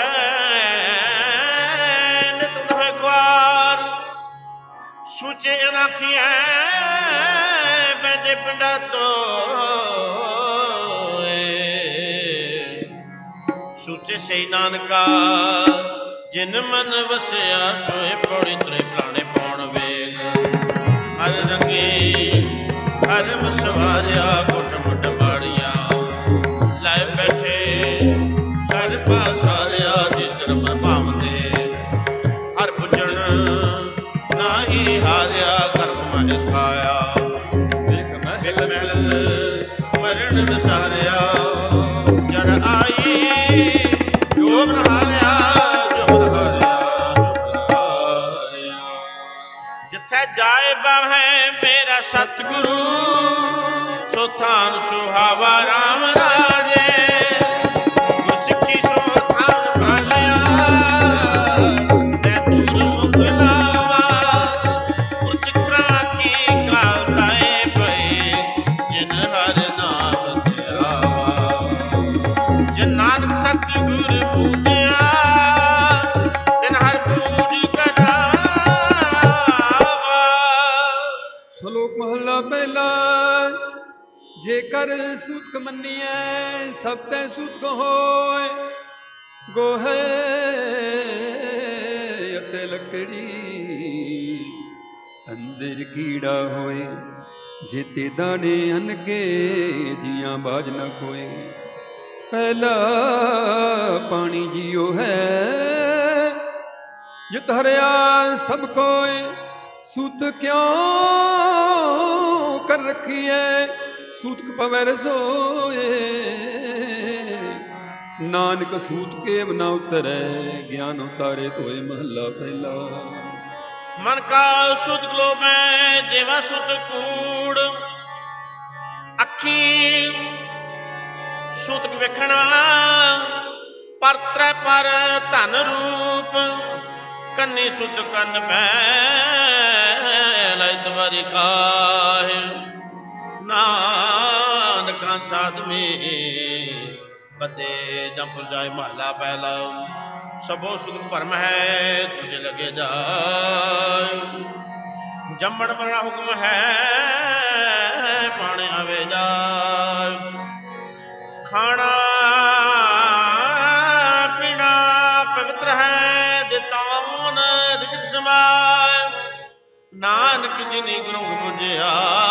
A: ਨਿਤ ਦੋਇ ਕੁਆਰ। ਸੁਚੇ ਅਨਾਖੀਐ ਬੈਠੇ ਪਿੰਡਾ ਤੋਏ, ਸੁਚੇ ਸਈ ਨਾਨਕਾ ਜਿਨ ਮਨ ਵਸਿਆ ਸੋਏ। ਪੌੜੀ ਤਰੇ ਪਲਾਣੇ ਪਾਉਣ ਵੇਗ ਹਰ ਰੰਗੇ ਹਰ ਮਸਵਾਰਿਆ, ਕੁੱਟ ਮੁੱਟ ਬਾੜੀਆਂ ਲੈ ਬੈਠੇ ਹਰ ਪਾਸਾਰਿਆ। ਜਿਤਨ ਪ੍ਰਭਾਵਦੇ ਹਰ ਪੁੱਜਣ ਨਾਹੀ ਹਾਰਿਆ, ਕਰਮ ਮਨ ਸਿਖਾਇਆ ਫਿਲ ਮਿਲਤ ਮਰਨ ਵਿਸਾਰਿਆ। ਜਰ ਆਈ ਜੋ ਬਨ ਹਾਰਿਆ, ਜੋ ਬਨ ਹਾਰਿਆ, ਜੋ ਬਨ ਹਾਰਿਆ। ਜਿੱਥੇ ਜਾਏ ਬਹੈ ਮੇਰਾ ਸਤਿਗੁਰੂ, ਸੋ ਥਾਨ ਸੁਹਾਵਾ ਰਾਮ ਰਾਜੇ। ਗੁਰਸਿੱਖੀ ਸੋ ਥਾਨ ਭਾਲਿਆ, ਤੈ ਦੂਰ ਮੁਖ ਲਾਵਾ। ਗੁਰਸਿੱਖਾਂ ਕੀ ਕਾਲ ਤਾਏ ਪਏ, ਜਿਨ ਹਰ ਨਾਮ ਧਿਆਵਾ। ਜਿਨ ਨਾਨਕ ਸਤਿਗੁਰ ਪੂਜਿਆ, ਤਿਨ ਹਰ ਪੂਜ ਕਢਾਵਾ।
B: ਸਲੋਕ ਮਹਲਾ ਪਹਿਲਾ। ਜੇਕਰ ਸੂਤਕ ਮੰਨੀਐ ਸਭ ਤੈ ਸੂਤਕ ਹੋਏ, ਗੋਹੇ ਅਤੇ ਲੱਕੜੀ ਅੰਦਰ ਕੀੜਾ ਹੋਏ। ਜੇਤੇ ਦਾਣੇ ਅਨਕੇ ਜੀਆਂ ਬਾਜ ਨਾ ਕੋਏ। ਪਹਿਲਾ ਪਾਣੀ ਜੀਓ ਹੈ ਜਿਤ ਹਰਿਆ ਸਭ ਕੋਏ। ਸੂਤ ਕਿਉਂ ਕਰ ਰੱਖੀਐ ਸੂਤਕ ਪਵੈ ਰਸੋਏ। ਨਾਨਕ ਸੂਤ ਕੇ ਬਨਾ ਉਤਰੈ, ਗਿਆਨ ਉਤਾਰੇ ਧੋਏ। ਮਹਲਾ ਪਹਿਲਾ।
A: ਮਨ ਕਾ ਸੁਧ ਗਲੋ ਮੈਂ ਜਿਵਾ ਸੁਧ ਕੂੜ, ਅੱਖੀ ਸੁਤਕ ਵੇਖਣਾ ਪਰ ਤ੍ਰੈ ਪਰ ਧਨ ਰੂਪ। ਕੰਨੀ ਸੁਧ ਕੰਨ ਬੈ ਲੈ ਦਵਾਰੀ ਕਾਹਿ, ਨਾਨਕਾਂ ਸਾਧਮੀ ਬਤੇ ਜੰਪ ਜਾਏ। ਮਹਲਾ ਪਹਿਲਾ। ਸਭੋ ਸੁਧ ਭਰਮ ਹੈ ਤੁਝੇ ਲਗੇ ਜਾਏ, ਜੰਮਣ ਮਰਣਾ ਹੁਕਮ ਹੈ ਪਾਣੇ ਆਵੇ ਜਾਏ। ਖਾਣਾ ਪੀਣਾ ਪਵਿੱਤਰ ਹੈ ਦਿੱਤਾਉਨ ਰਿਜਕ ਸਮਾਏ। ਨਾਨਕ ਜਿਨੀ ਗੁਰੂ ਬੁਝਿਆ,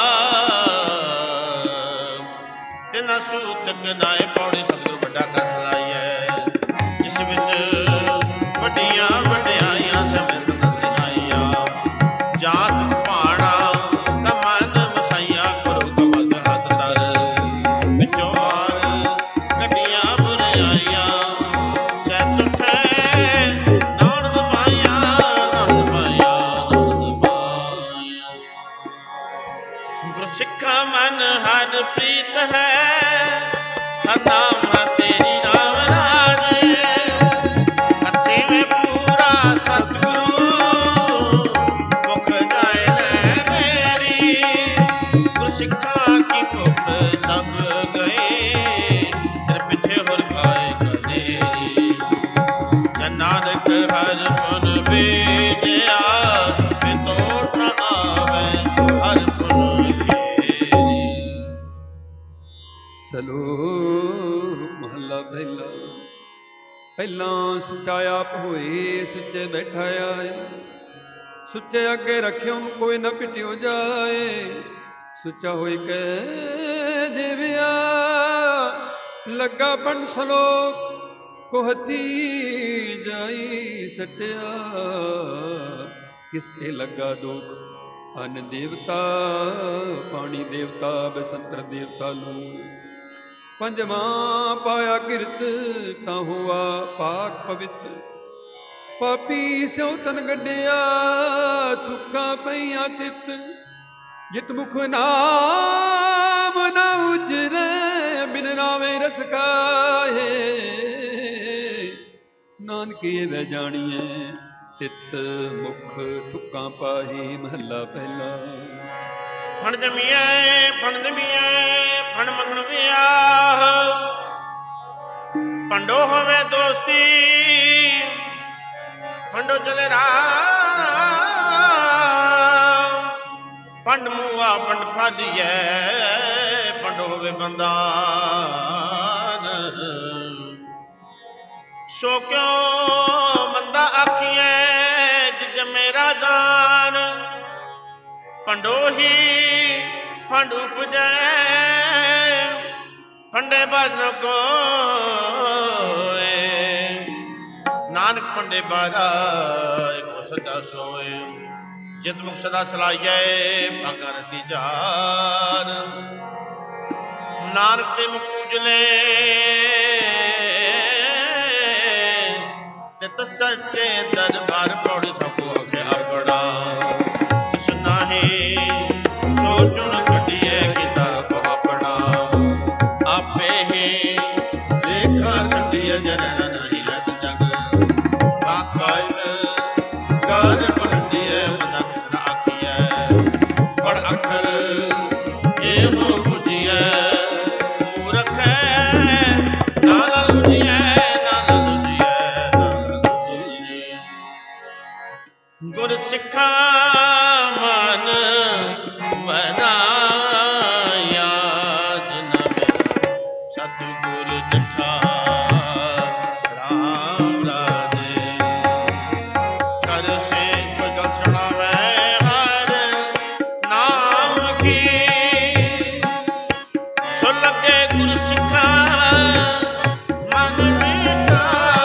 A: ਤਿਨਾ ਸੂਤਕ ਨਾਏ। ਪੌੜੀ ਸਤਿਗੁਰ ਵੱਡਾ ਕਰ ਸਲਾਈਐ, ਜਿਸ ਵਿੱਚ ਵੱਡੀਆਂ ਵਡਿਆਈਆਂ ਸਮਿਤ ਨਦਰੀਆਂ। ਜਾਤ ਸੁਭਾਣਾ ਤਾਂ ਮਨ ਵਸਾਈਆਂ, ਗੁਰੂ ਕਮਸ ਹੱਥ ਧਰ ਵਿੱਚੋਂ ਮਾਰ ਗੱਡੀਆਂ ਬੁਰਾਈਆਂ। ਸਹਿਤ ਉਠੈ ਨਾਨਦ ਪਾਈਆਂ, ਨਾਨਦ ਪਾਈਆਂ, ਨਾਨਦ ਪਾਈਆਂ। ਗੁਰਸਿੱਖਾ ਮਨ ਹਰ ਪ੍ਰੀਤ ਹੈ, ਹਰ ਨਾਮ ਤੇਰੀ ਨਾਮ ਰਾਜੇ। ਅਸੇ ਮੈਂ ਪੂਰਾ ਸਤਿਗੁਰੂ, ਮੁਖ ਜਾਏ ਲੈ ਮੇਰੀ। ਗੁਰਸਿੱਖਾਂ ਕੀ ਭੁੱਖ ਸਭ ਗਏ, ਤੇਰੇ ਪਿੱਛੇ ਹੋਰ ਖਾਏ ਕਨੇਰੀ। ਜਨ ਨਾਨਕ ਹਰ ਪੁਨ ਬੀਜਿਆ, ਫਿਰ ਤੋੜ ਨਾ ਆਵੇ ਹਰ ਪੁਨ ਘੇਰੀ।
B: ਸਲੋਕ ਮਹਲਾ ਪਹਿਲਾ। ਪਹਿਲਾਂ ਸੱਚਾ ਆਪ ਹੋਏ ਸੱਚੇ ਬੈਠਾ ਆਏ, ਸੁੱਚੇ ਅੱਗੇ ਰੱਖਿਓ ਕੋਈ ਨਾ ਪਿਟਿਓ ਜਾਏ। ਸੁੱਚਾ ਹੋਈ ਕੇ ਜੀਵਿਆ ਲੱਗਾ ਬਣ ਸਲੋਕ ਕੋਹਤੀ ਜਾਈ ਸਟਿਆ। ਕਿਸਕੇ ਲੱਗਾ ਦੁੱਖ ਅੰਨ ਦੇਵਤਾ ਪਾਣੀ ਦੇਵਤਾ ਬਸੰਤਰ ਦੇਵਤਾ ਨੂੰ। ਪੰਜਵਾਂ ਪਾਇਆ ਕਿਰਤ ਤਾਂ ਹੁਆ ਪਾਕ ਪਵਿੱਤ। ਪਾਪੀ ਸਿਉ ਤਨ ਗੱਡਿਆ ਥੁੱਕਾਂ ਪਈਆਂ ਤਿੱਤ। ਜਿਤ ਮੁਖ ਨਾਮ ਨਾ ਉਚਰੇ ਬਿਨ ਨਾਵੇਂ ਰਸ ਕਾਹੇ। ਨਾਨਕੀ ਵੇ ਜਾਣੀਏ ਤਿੱਤ ਮੁਖ ਥੁੱਕਾਂ ਪਾਹੀ। ਮਹੱਲਾ ਪਹਿਲਾ।
A: ਫਣ ਜਮੀਏ ਫਣ ਫਣ ਮੰਗਣ ਵਿਆਹ। ਪੰਡੋ ਹੋਵੇ ਦੋਸਤੀ ਪੰਡੋ ਚਲੇ ਰਾਮ। ਪੰਡ ਮੂਆ ਪੰਡ ਫਾਲੀਐ ਪੰਡੋ ਹੋਵੇ ਬੰਦਾਨ। ਸੋ ਕਿਉ ਮੰਦਾ ਆਖੀਐ ਜਿਜ ਮੇਰਾ ਜਾਨ। ਪੰਡੋ ਹੀ ਫੰਡ ਉਪਜੈ ਫੰਡੇ ਬਾਜਨ ਕੋਏ। ਨਾਨਕ ਪੰਡੇ ਬਾਰਾ ਕੋ ਸੱਚਾ ਸੋਏ। ਜਿਤ ਮੁਖ ਸਦਾ ਸਲਾਈਐ ਭਾਗਾ ਰਤੀ ਜਾਨ। ਨਾਨਕ ਤੇ ਮੁਖ ਉਜਲੇ ਤੇ ਸੱਚੇ ਦਰਬਾਰ ਪੌੜੀ ਸਭ ਕੋ ਆਖੇ ਆਪਣਾ। ਜਿਸ ਨਾਹੀ ਸੋਚਣ ਕੱਢੀਏ ਕਿਤਾਬ ਆਪਣਾ। ਆਪੇ ਹੀ ਲੇਖਾ ਸੰਡੀਏ ਜਨਨ ਨਹੀਂ ਰਤ ਜਗ। ਬਾਕਾਇਦ ਕਰ ਪੰਡੀਏ ਮਦਨ ਆਖੀਐ। ਪੜ ਅੱਖਰ ਇਹੋ ਬੁਝੀਐ ਮੂਰਖ ਨਾਲ ਲੁਝੀਐ ਨਾਲ ਲੁਝੀਐ ਨਾਲ ਲੁਝੀਐ। ਗੁਰ ਸਿੱਖਾ ਮਨ ਵਨਾਇਆ ਜਿਨ ਸਤਿਗੁਰ ਡਿਠਾ ਰਾਮ ਰਾਜੇ। ਕਰ ਸੇ ਕੋਈ ਗੱਲ ਸੁਣਾਵੇ ਹਰ ਨਾਮ ਕੀ। ਸੋ ਲੱਗੇ ਗੁਰ ਸਿੱਖਾ ਮਨ ਮੀਠਾ।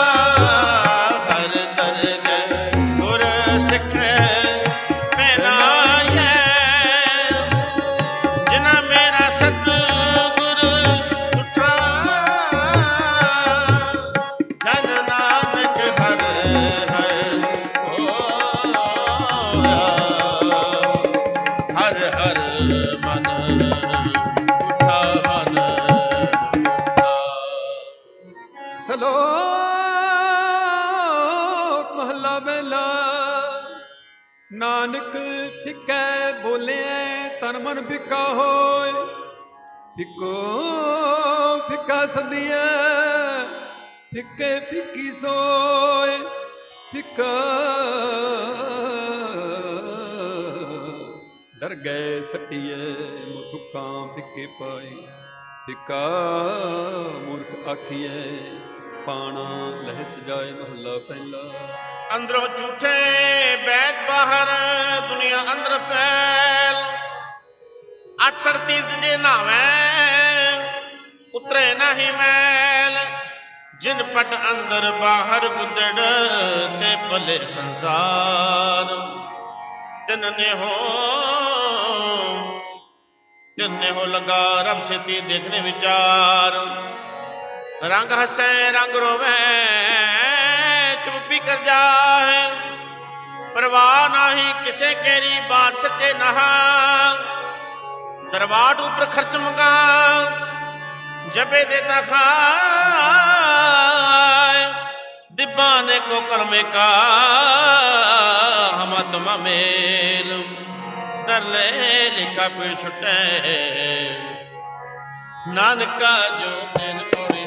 A: ਹਰ ਦਰਗਹਿ ਗੁਰ ਸਿੱਖ ਪਹਿਨਾਇਐ। ਜਿਨਾ ਮੇਰਾ ਸਤਿਗੁਰ ਉਠਾ। ਜਨ ਨਾਨਕ ਹਰ ਹਰ ਹੋਇਆ। ਹਰ ਹਰ ਮਨ ਉਠਾ ਮਨ ਉਠਾ।
B: ਸਲੋਕ ਮਹੱਲਾ ਪਹਿਲਾ। ਨਾਨਕ ਫਿੱਕੈ ਬੋਲੇ ਤਨ ਮਨ ਫਿੱਕਾ ਹੋਏ। ਫਿੱਕੋ ਫਿੱਕਾ ਸੰਧੀਐ ਫਿੱਕੇ ਫਿੱਕੀ ਸੋਏ। ਫਿੱਕਾ ਡਰ ਗਏ ਸੱਟੀਏ ਮੁਥੁੱਕਾਂ ਫਿੱਕੇ ਪਾਏ। ਫਿੱਕਾ ਮੂਰਖ ਆਖੀਐ ਪਾਣਾ ਲਹਿ ਸਜਾਏ। ਮਹੱਲਾ ਪਹਿਲਾ।
A: ਅੰਦਰੋਂ ਝੂਠੇ ਬੈਠ ਬਾਹਰ ਦੁਨੀਆ ਅੰਦਰ ਫੈਲ। 838 ਜੇ ਨਾਵੇਂ ਉਤਰੇ ਨਹੀਂ ਮੈਲ। ਜਿਨ ਪਟ ਅੰਦਰ ਬਾਹਰ ਗੁੱਦੜ ਤੇ ਭਲੇ ਸੰਸਾਰ। ਤਿੰਨੇ ਹੋ ਲਗਾ ਰਬ ਸੇਤੀ ਦੇਖਨੇ ਵਿਚਾਰ। ਰੰਗ ਹੱਸੇ ਰੰਗ ਰੋਵੇ ਚੁੱਪੀ ਕਰ ਜਾਏ। परवाह नाही किसे केरी बात सच्चे नहा। दरबार ऊपर खर्च मंगा जबे देता खाए। दिबाने को कलमे का हम तुम मेल दरले लिखा फिर छुटे नानका जो तेन कोड़ी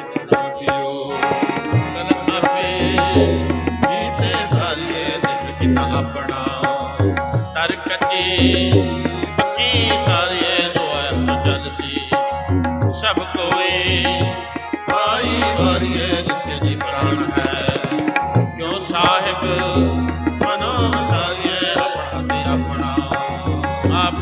A: अपना तर कच्ची पक्की सारे दुआ सुचल सी सब कोई आई वारिये जिसके जी प्राण है क्यों साहिब मनो सारिये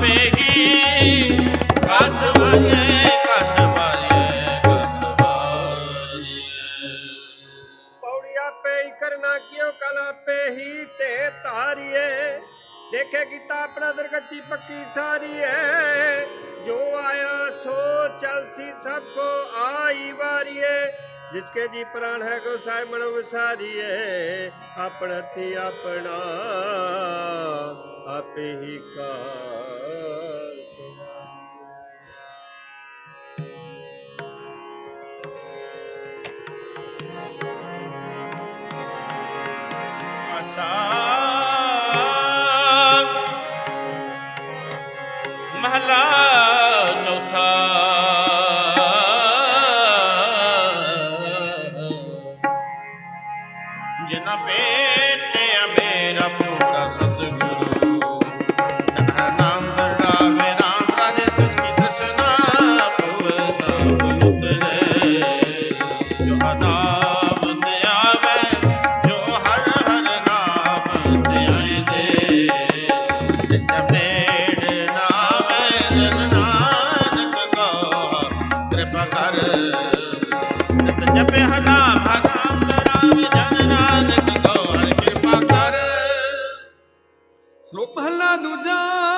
A: ਆਪੇ ਹੀ ਕਸ ਵਾਰੀਏ ਕਸ ਵਾਰੀਏ ਕਸ ਵਾਰੀਏ।
C: ਪੌੜੀ ਆਪੇ ਹੀ ਕਰਨਾ ਕਿਉ ਕਲ ਆਪੇ ਹੀ ਤੇ ਧਾਰੀਏ। देखे गीता अपना दरगति पक्की सारी है। जो आया सो चलती सबको आई बारी है। जिसके जी प्राण है गो साय मन विसारी है। अपना थी अपना आपे ही का
A: महला चौथा। जिना बेटे मेरा पूरा सतगुरु तन्हा नाम धरावे राम राजे तुझकी तृष्णा पव सब उतरे। जो नाम दयावे जो हर हर नाम दयाए दे। जब जपे हनाम हनाम दरावे जन नानक को हर कृपा कर।
B: श्लोक महला दूजा।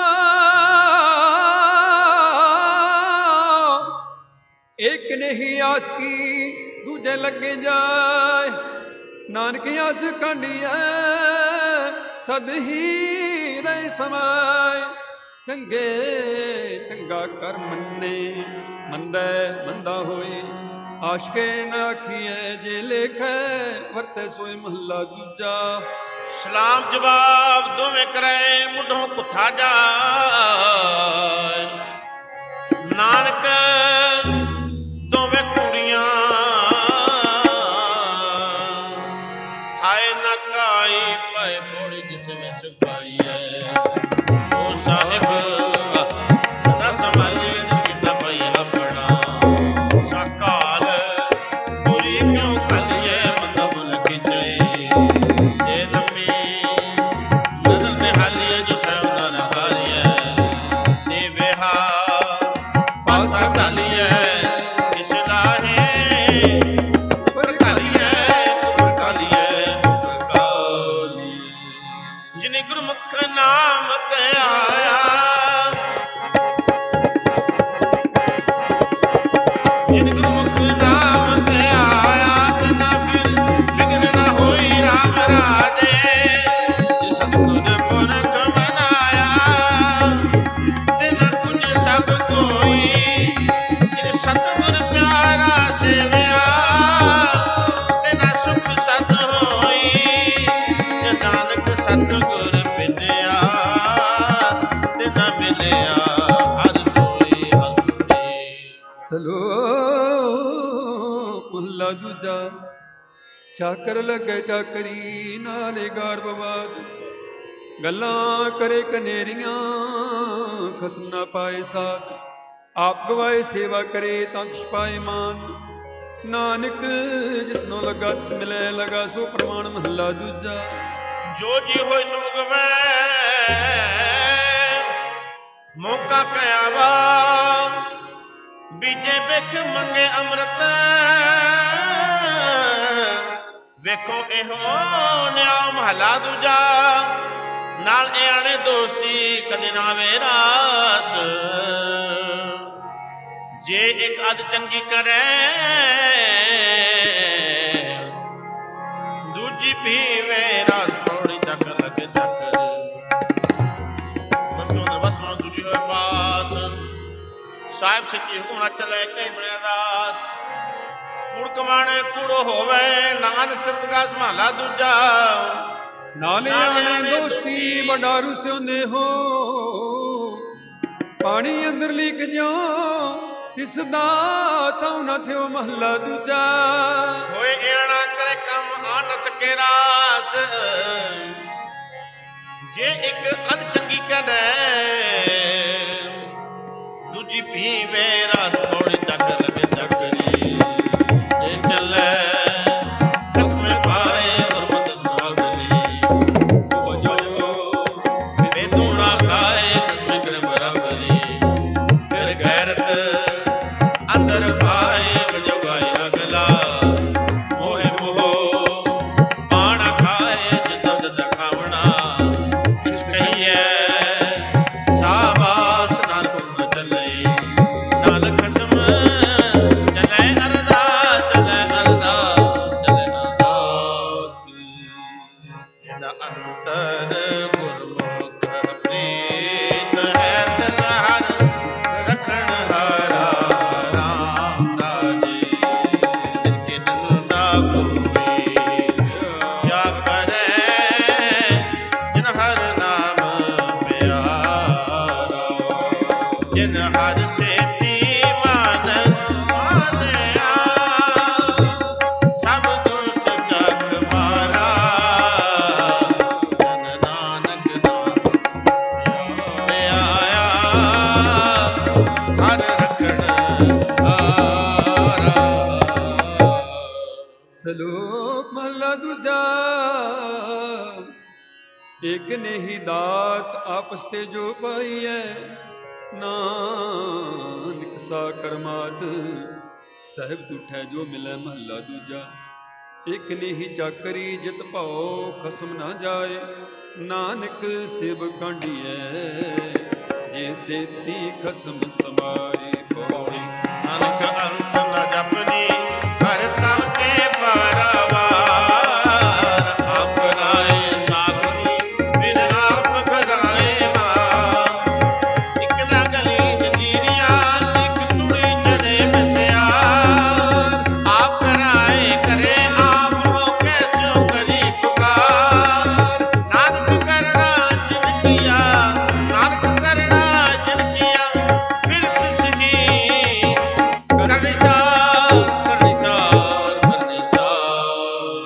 B: एक नहीं आस की दूजे लगे जाए। नानक आस कांडिया सद ही रहे समाय। चंगे चंगा कर मन्ने मंदै मंदा होए। आशके न आखिए जे लेखे वर्ते सोए महला दूजा।
A: सलाम जवाब दोवें करे मुढ़ों कुथा जाए। नानक दोवें कुड़ियां थाए न काई पाए बोड़ी जिसमें सुखाई है। ओ साहिब सदा समाये किता पाई अपना साकार। पूरी क्यों कलिए मदम लखिचे। ये लम्बी नजर निहालिए जो सैवदा नहारिए। देवे हा पासा डालिए किस लाहे पर कालिए पर कालिए पर कालिए। जिन्हें गुरमुख नाम ते आया। जिन्हें गुरमुख नाम ते आया तना फिर बिगड़ ना होई राम राजे। जिस सतगुर पुरख मनाया तेना कुछ सब कोई। जिस सतगुर प्यारा सेविया तेना सुख सत होई। जे नानक सतगुर पिटिया तेना मिलिया हर सोई हर सोई।
B: सलोक महला दूजा। चाकर लगे चाकरी नाले गार बवाद। गल्लां करे कनेरियां खसम ना पाए साथ। आप गवाए सेवा करे तंक्ष पाए मान। नानक जिसनो लगा तिस मिले लगा सो प्रमाण महला दूजा।
A: जो जी होए सो गवै मौका कयावा। बीजे बिख मंगे अमृत ਵੇਖੋ ਇਹੋ ਨਿਆ ਮਹਲਾ ਦੂਜਾ। ਨਾਲ ਆਣੇ ਦੋਸਤੀ ਕਦੇ ਨਾ ਵੇ ਰਾਸ। ਜੇ ਇੱਕ ਅਧ ਚੰਗੀ ਕਰੇ ਦੂਜੀ ਪੀਵੇ ਰਾਸ। ਪੌੜੀ ਚੱਕ ਲੱਗੇ ਚੱਕਰ ਬਸੋਂ ਦਰ ਬਸੋਂ ਦੂਜੀ ਹੋਏ ਪਾਸ। ਸਾਹਿਬ ਸਿੱਧੀ ਹੁਕਮ ਨਾ ਚੱਲੇ ਕਈ ਬਣੇ ਦਾਸ। ਕੂੜ ਕਮਾਣੇ ਕੂੜੋ ਹੋਵੇ ਨਾਨਕ ਸ਼ਬਦ ਦਾ ਸੰਭਾਲਾ ਦੂਜਾ।
B: ਨਾਲੇ ਆਣੇ ਦੋਸਤੀ ਵਡਾਰੂ ਸਿਉਂਦੇ ਹੋ। ਪਾਣੀ ਅੰਦਰ ਲੀਕ ਜਿਉ ਤਿਸ ਦਾ ਥਾਉ ਨਾ ਥਿਓ ਮਹਲਾ ਦੂਜਾ।
A: ਹੋਏ ਏਣਾ ਕਰੇ ਕੰਮ ਆ ਨ ਸਕੇ ਰਾਸ। ਜੇ ਇੱਕ ਅਧ ਚੰਗੀ ਕਰੇ ਦੂਜੀ ਪੀਵੇ ਰਾਸ। ਪੌੜੀ ਚੱਕ ਲੱਗੇ ਚੱਕਰੀ ਜੇ ਚੱਲੇ ਕਸਮੇ ਪਾਏ ਗੁਰਮਤਿ ਸੁਹਾਗਲੀ। ਵੇ ਦੂਣਾ ਖਾਏ ਕਸਮੇ ਕਰੇ ਬਰਾਬਰ। ਬਿਨ ਹਰ ਸੇਤੀ ਮਨ ਮਾਨਿਆ ਸਭ ਦੁਸ਼ਟ ਚੱਕ ਮਾਰਾ ਜਨ ਨਾਨਕ ਨਾਮ ਤੇ ਆਇਆ ਹਰ ਰਖਣ ਹਾਰਾ।
B: ਸ਼ਲੋਕ ਮਹਲਾ ਦੂਜਾ। ਇਕ ਨੇਹੀ ਦਾਤ ਆਪਸ ਤੇ ਜੋ ਪਾਈਐ ਨਾਨਕ ਸਾ ਕਰਮਾਤ ਸਹਿਬ ਤੁਠੈ ਜੋ ਮਿਲੈ। ਮਹਲਾ ਦੂਜਾ। ਇਕ ਨੇਹੀ ਚਾਕਰੀ ਜਿਤ ਭਾਉ ਖਸਮ ਨਾ ਜਾਏ ਨਾਨਕ ਸਿਵ ਕਾਂਢੀਐ ਜੇ ਸੇਤੀ ਖਸਮ ਸਮਾਏ। ਪੌੜੀ
A: ਨਾਨਕ ਅੰਤ ਨ ਜਪਨੀ ਕਰਤਾ ਕੇ ਪਾਰਾਵਾਰ ਆਪ ਰਾਏ ਸਾਖੀ ਫਿਰ ਆਪ ਕਰਾਏ ਮਾਰ। ਇੱਕ ਨਾ ਗਲੀ ਜੰਜੀਰੀਆਂ ਇੱਕ ਤੁੜੀ ਚੜੇ ਮਿਸਿਆ ਆਪ ਕਰਾਏ ਕਰੇ ਆਪ ਹੋ ਕੈਸੋ ਕਰੀ ਪੁਕਾਰ। ਨਾਨਕ ਕਰਣਾ ਜਿਨ ਕੀਆ ਨਾਨਕ ਕਰਣਾ ਜਿਨ ਕੀਆ ਫਿਰ ਤਿਸ ਹੀ ਕਰਨਿਸਾਰ ਕਰਨਿਸਾਰ ਕਰਨਿਸਾਰ।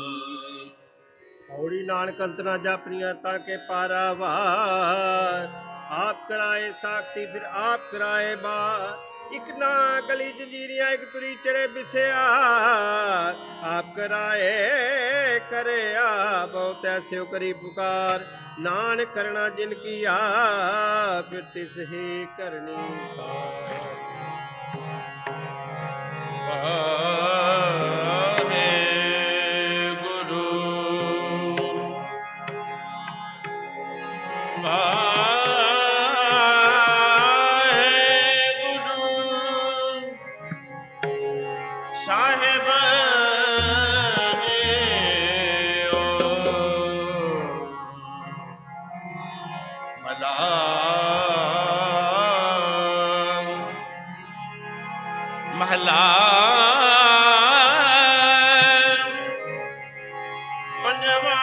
C: ਹੌੜੀ ਨਾਨਕ ਅੰਤਰਾ ਜਾਪਨੀਆਂ ਤਾਂ ਕੇ ਪਾਰਾਵਾਰ ਆਪ ਕਰਾਏ ਸਾਖਤੀ ਫਿਰ ਆਪ ਕਰਾਏ ਬਾਰ। ਇੱਕ ਨਾ ਗਲੀ ਜੰਜੀਰੀਆਂ ਇੱਕ ਤੁਰੀ ਚੜੇ ਬਿਸਿਆ ਆਪ ਕਰਾਏ ਕਰਿਆ ਬਹੁਤ ਐਸਿਓ ਕਰੀ ਪੁਕਾਰ। ਨਾਨਕ ਕਰਣਾ ਜਿਨ ਕੀਆ ਫਿਰ ਤਿਸ ਹੀ ਕਰਨੀ ਸਾਰ।
A: ਵਾਹਿਗੁਰੂ ਵਾਹਿਗੁਰੂ ਸਾਹਿਬ ਜੀਓ ਮਲਾ ਮਹਲਾ ਪੰਜਵਾ।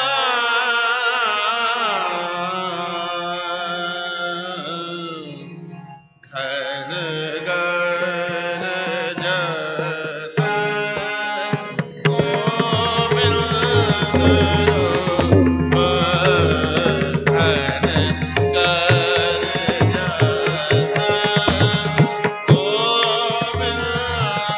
A: ਖਰ ਗਰ ਜਤ ਗੋਬਿੰਦ ਰੂਪ ਖਰ ਗਰ ਜਤ ਗੋਬਿੰਦ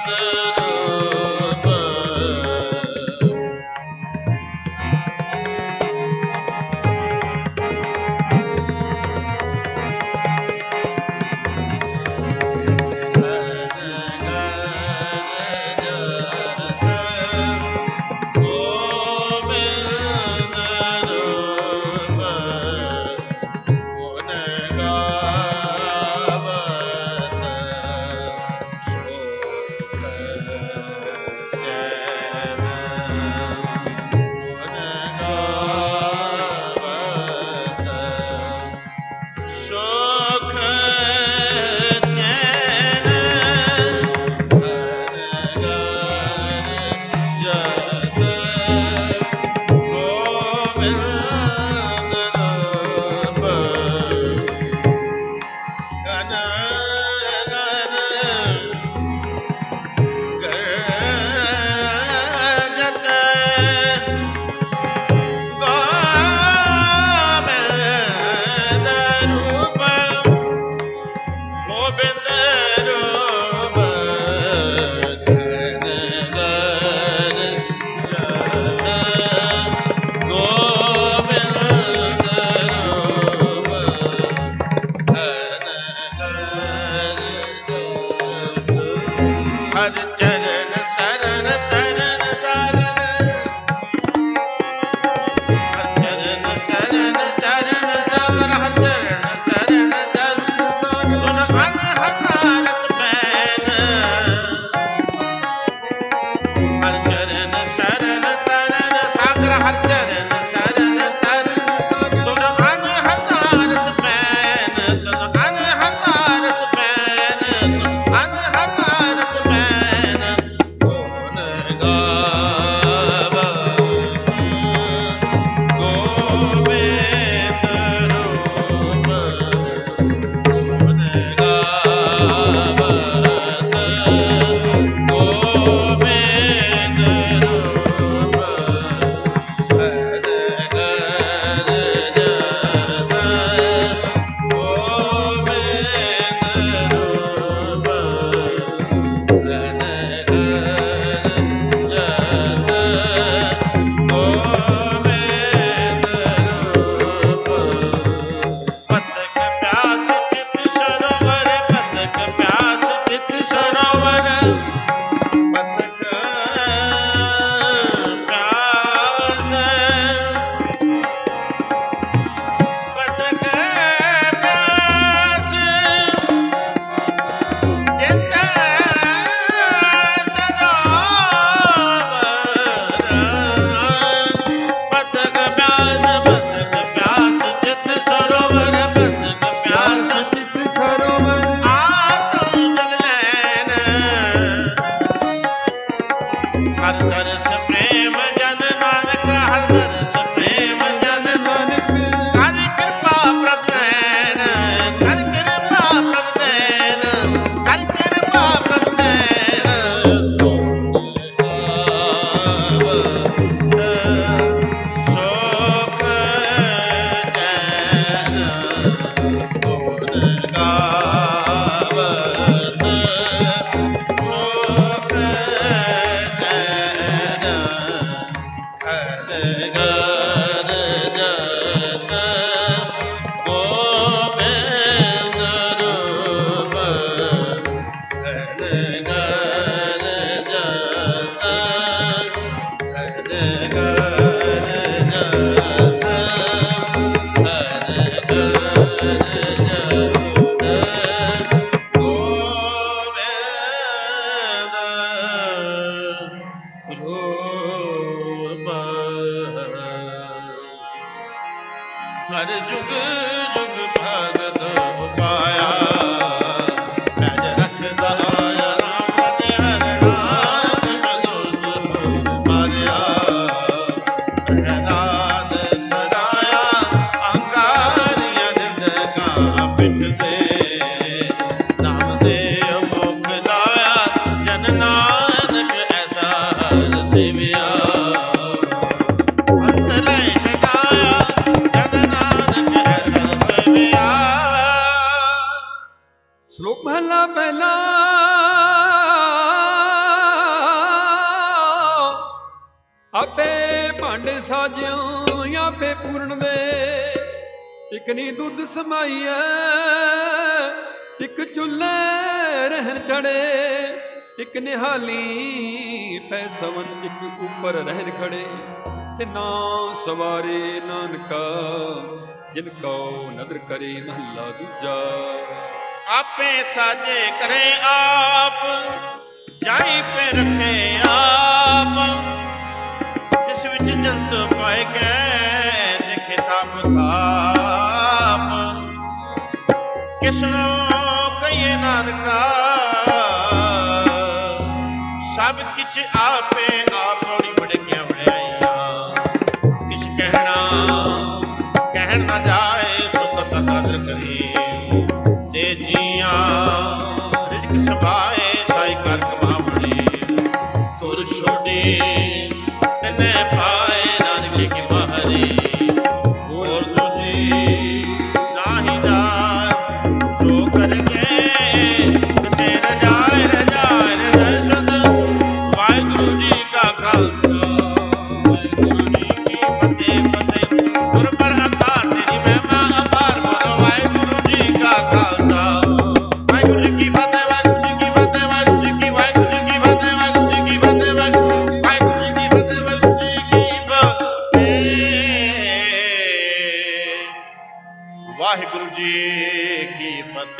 B: ਸ਼ਲੋਕ ਮਹਲਾ ਪਹਿਲਾ। ਆਪੇ ਭਾਂਡੇ ਸਾਜਿਓ ਆਪੇ ਪੂਰਨ ਦੇ, ਇਕ ਨੀ ਦੁੱਧ ਸਮਾਈਐ ਇਕ ਚੁੱਲ੍ਹੇ ਰਹਿਣ ਚੜੇ, ਇਕ ਨਿਹਾਲੀ ਪੈ ਸਵਨ ਇਕ ਉੱਪਰ ਰਹਿਣ ਖੜੇ। ਤੇ ਨਾ ਸਵਾਰੇ ਨਾਨਕਾ ਜਿਨ ਕਉ ਨਦਰ ਕਰੇ ਮਹੱਲਾ ਦੂਜਾ।
A: ਆਪੇ ਸਾਜੇ ਕਰੇ ਆਪ, ਜਾਈ ਪੇ ਰੱਖੇ ਆਪ, ਜਿਸ ਵਿੱਚ ਜੰਤ ਪਾਏ ਗਏ ਦੇਖੇ ਥਾਪ ਥਾਪ। ਕਿਸਨੋ ਕਹੀਏ ਨਾਨਕਾ ਸਭ ਕਿਛ ਆਪੇ ਆਪ। ਬੜੀ ਵਡਕੀਆਂ ਵਡਿਆਈਆਂ ਕਿਛ ਕਹਿਣ ਨਾ ਜਾਏ, ਸੁਖ ਤਾ ਕਦਰ ਕਰੀ ਤੇ ਜੀਆਂ ਰਿਜ਼ਕ ਸਭਾਏ ਸਾਈ ਕਰ ਕਮਾਵਣੇ। ਤੁਰ ਛੋਡੀ ਤਨੇ ਪਾਏ ਨਾਨਕੇ ਕੀ ਮਹਰੀ, ਹੋਰ ਦੂਜੀ ਨਾਹੀ ਜਾਏ ਸੋ ਕਰਗੇ ਕਿਸੇ ਰਜਾਏ ਰਜਾਏ ਰਜਸਦ। ਵਾਹਿਗੁਰੂ ਜੀ ਕਾ ਖਾਲਸਾ ਵਾਹਿਗੁਰੂ ਜੀ ਕੀ ਫਤਿਹ ਫਤਿਹ। ਗੁਰ ਪਰ ਅਕਾਰ ਤੇਰੀ ਮਹਿਮਾ ਅਪਾਰ ਬੋਲੋ ਵਾਹਿਗੁਰੂ ਜੀ ਕਾ ਖਾਲਸਾ ਵਾਹਿਗੁਰੂ ਜੀ ਕੀ ਫਤਿਹ। ਵਾਹਿਗੁਰੂ ਜੀ ਕੀ ਫਤਿਹ। ਵਾਹਿਗੁਰੂ ਜੀ ਕੀ ਵਾਹਿਗੁਰੂ ਜੀ ਕੀ ਫਤਿਹ। ਵਾਹਿਗੁਰੂ ਜੀ ਕੀ ਫਤਿਹ। ਵਾਹਿਗੁਰੂ ਜੀ ਕੀ ਫਤਿਹ। ਵਾਹਿਗੁਰੂ ਜੀ ਕੀ ਫਤਿਹ। ਵਾਹਿਗੁਰੂ ਜੀ ਕੀ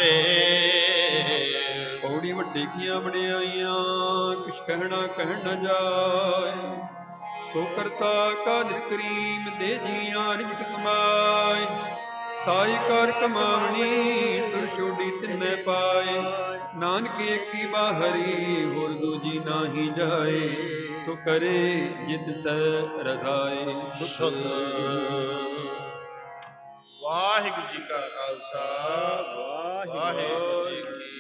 A: ਫਤਿਹ।
B: ਪੌੜੀ ਵੱਡੇ ਕੀਆਂ ਵਡਿਆਈਆਂ ਕੁਛ ਕਹਿਣ ਨਾ ਜਾਏ। ਸੋ ਕਰਤਾ ਕਾਦਰ ਕਰੀਮ ਦੇ ਜੀਆਂ ਰਿਜ਼ਕ ਸਮਾਏ। ਸਾਈ ਕਰ ਕਮਾਵਣੀ ਤੁਰ ਛੋਡੀ ਤਿੰਨੇ ਪਾਏ। ਨਾਨਕ ਏਕੀ ਬਾਹਰੀ ਹੋਰ ਦੂਜੀ ਨਾਹੀ ਜਾਏ। ਸੋ ਕਰੇ ਜਿਤ ਸੈ ਰਜ਼ਾਏ ਸੁਧ।
A: ਵਾਹਿਗੁਰੂ ਜੀ ਕਾ ਖਾਲਸਾ ਵਾਹਿਗੁਰੂ ਜੀ ਕੀ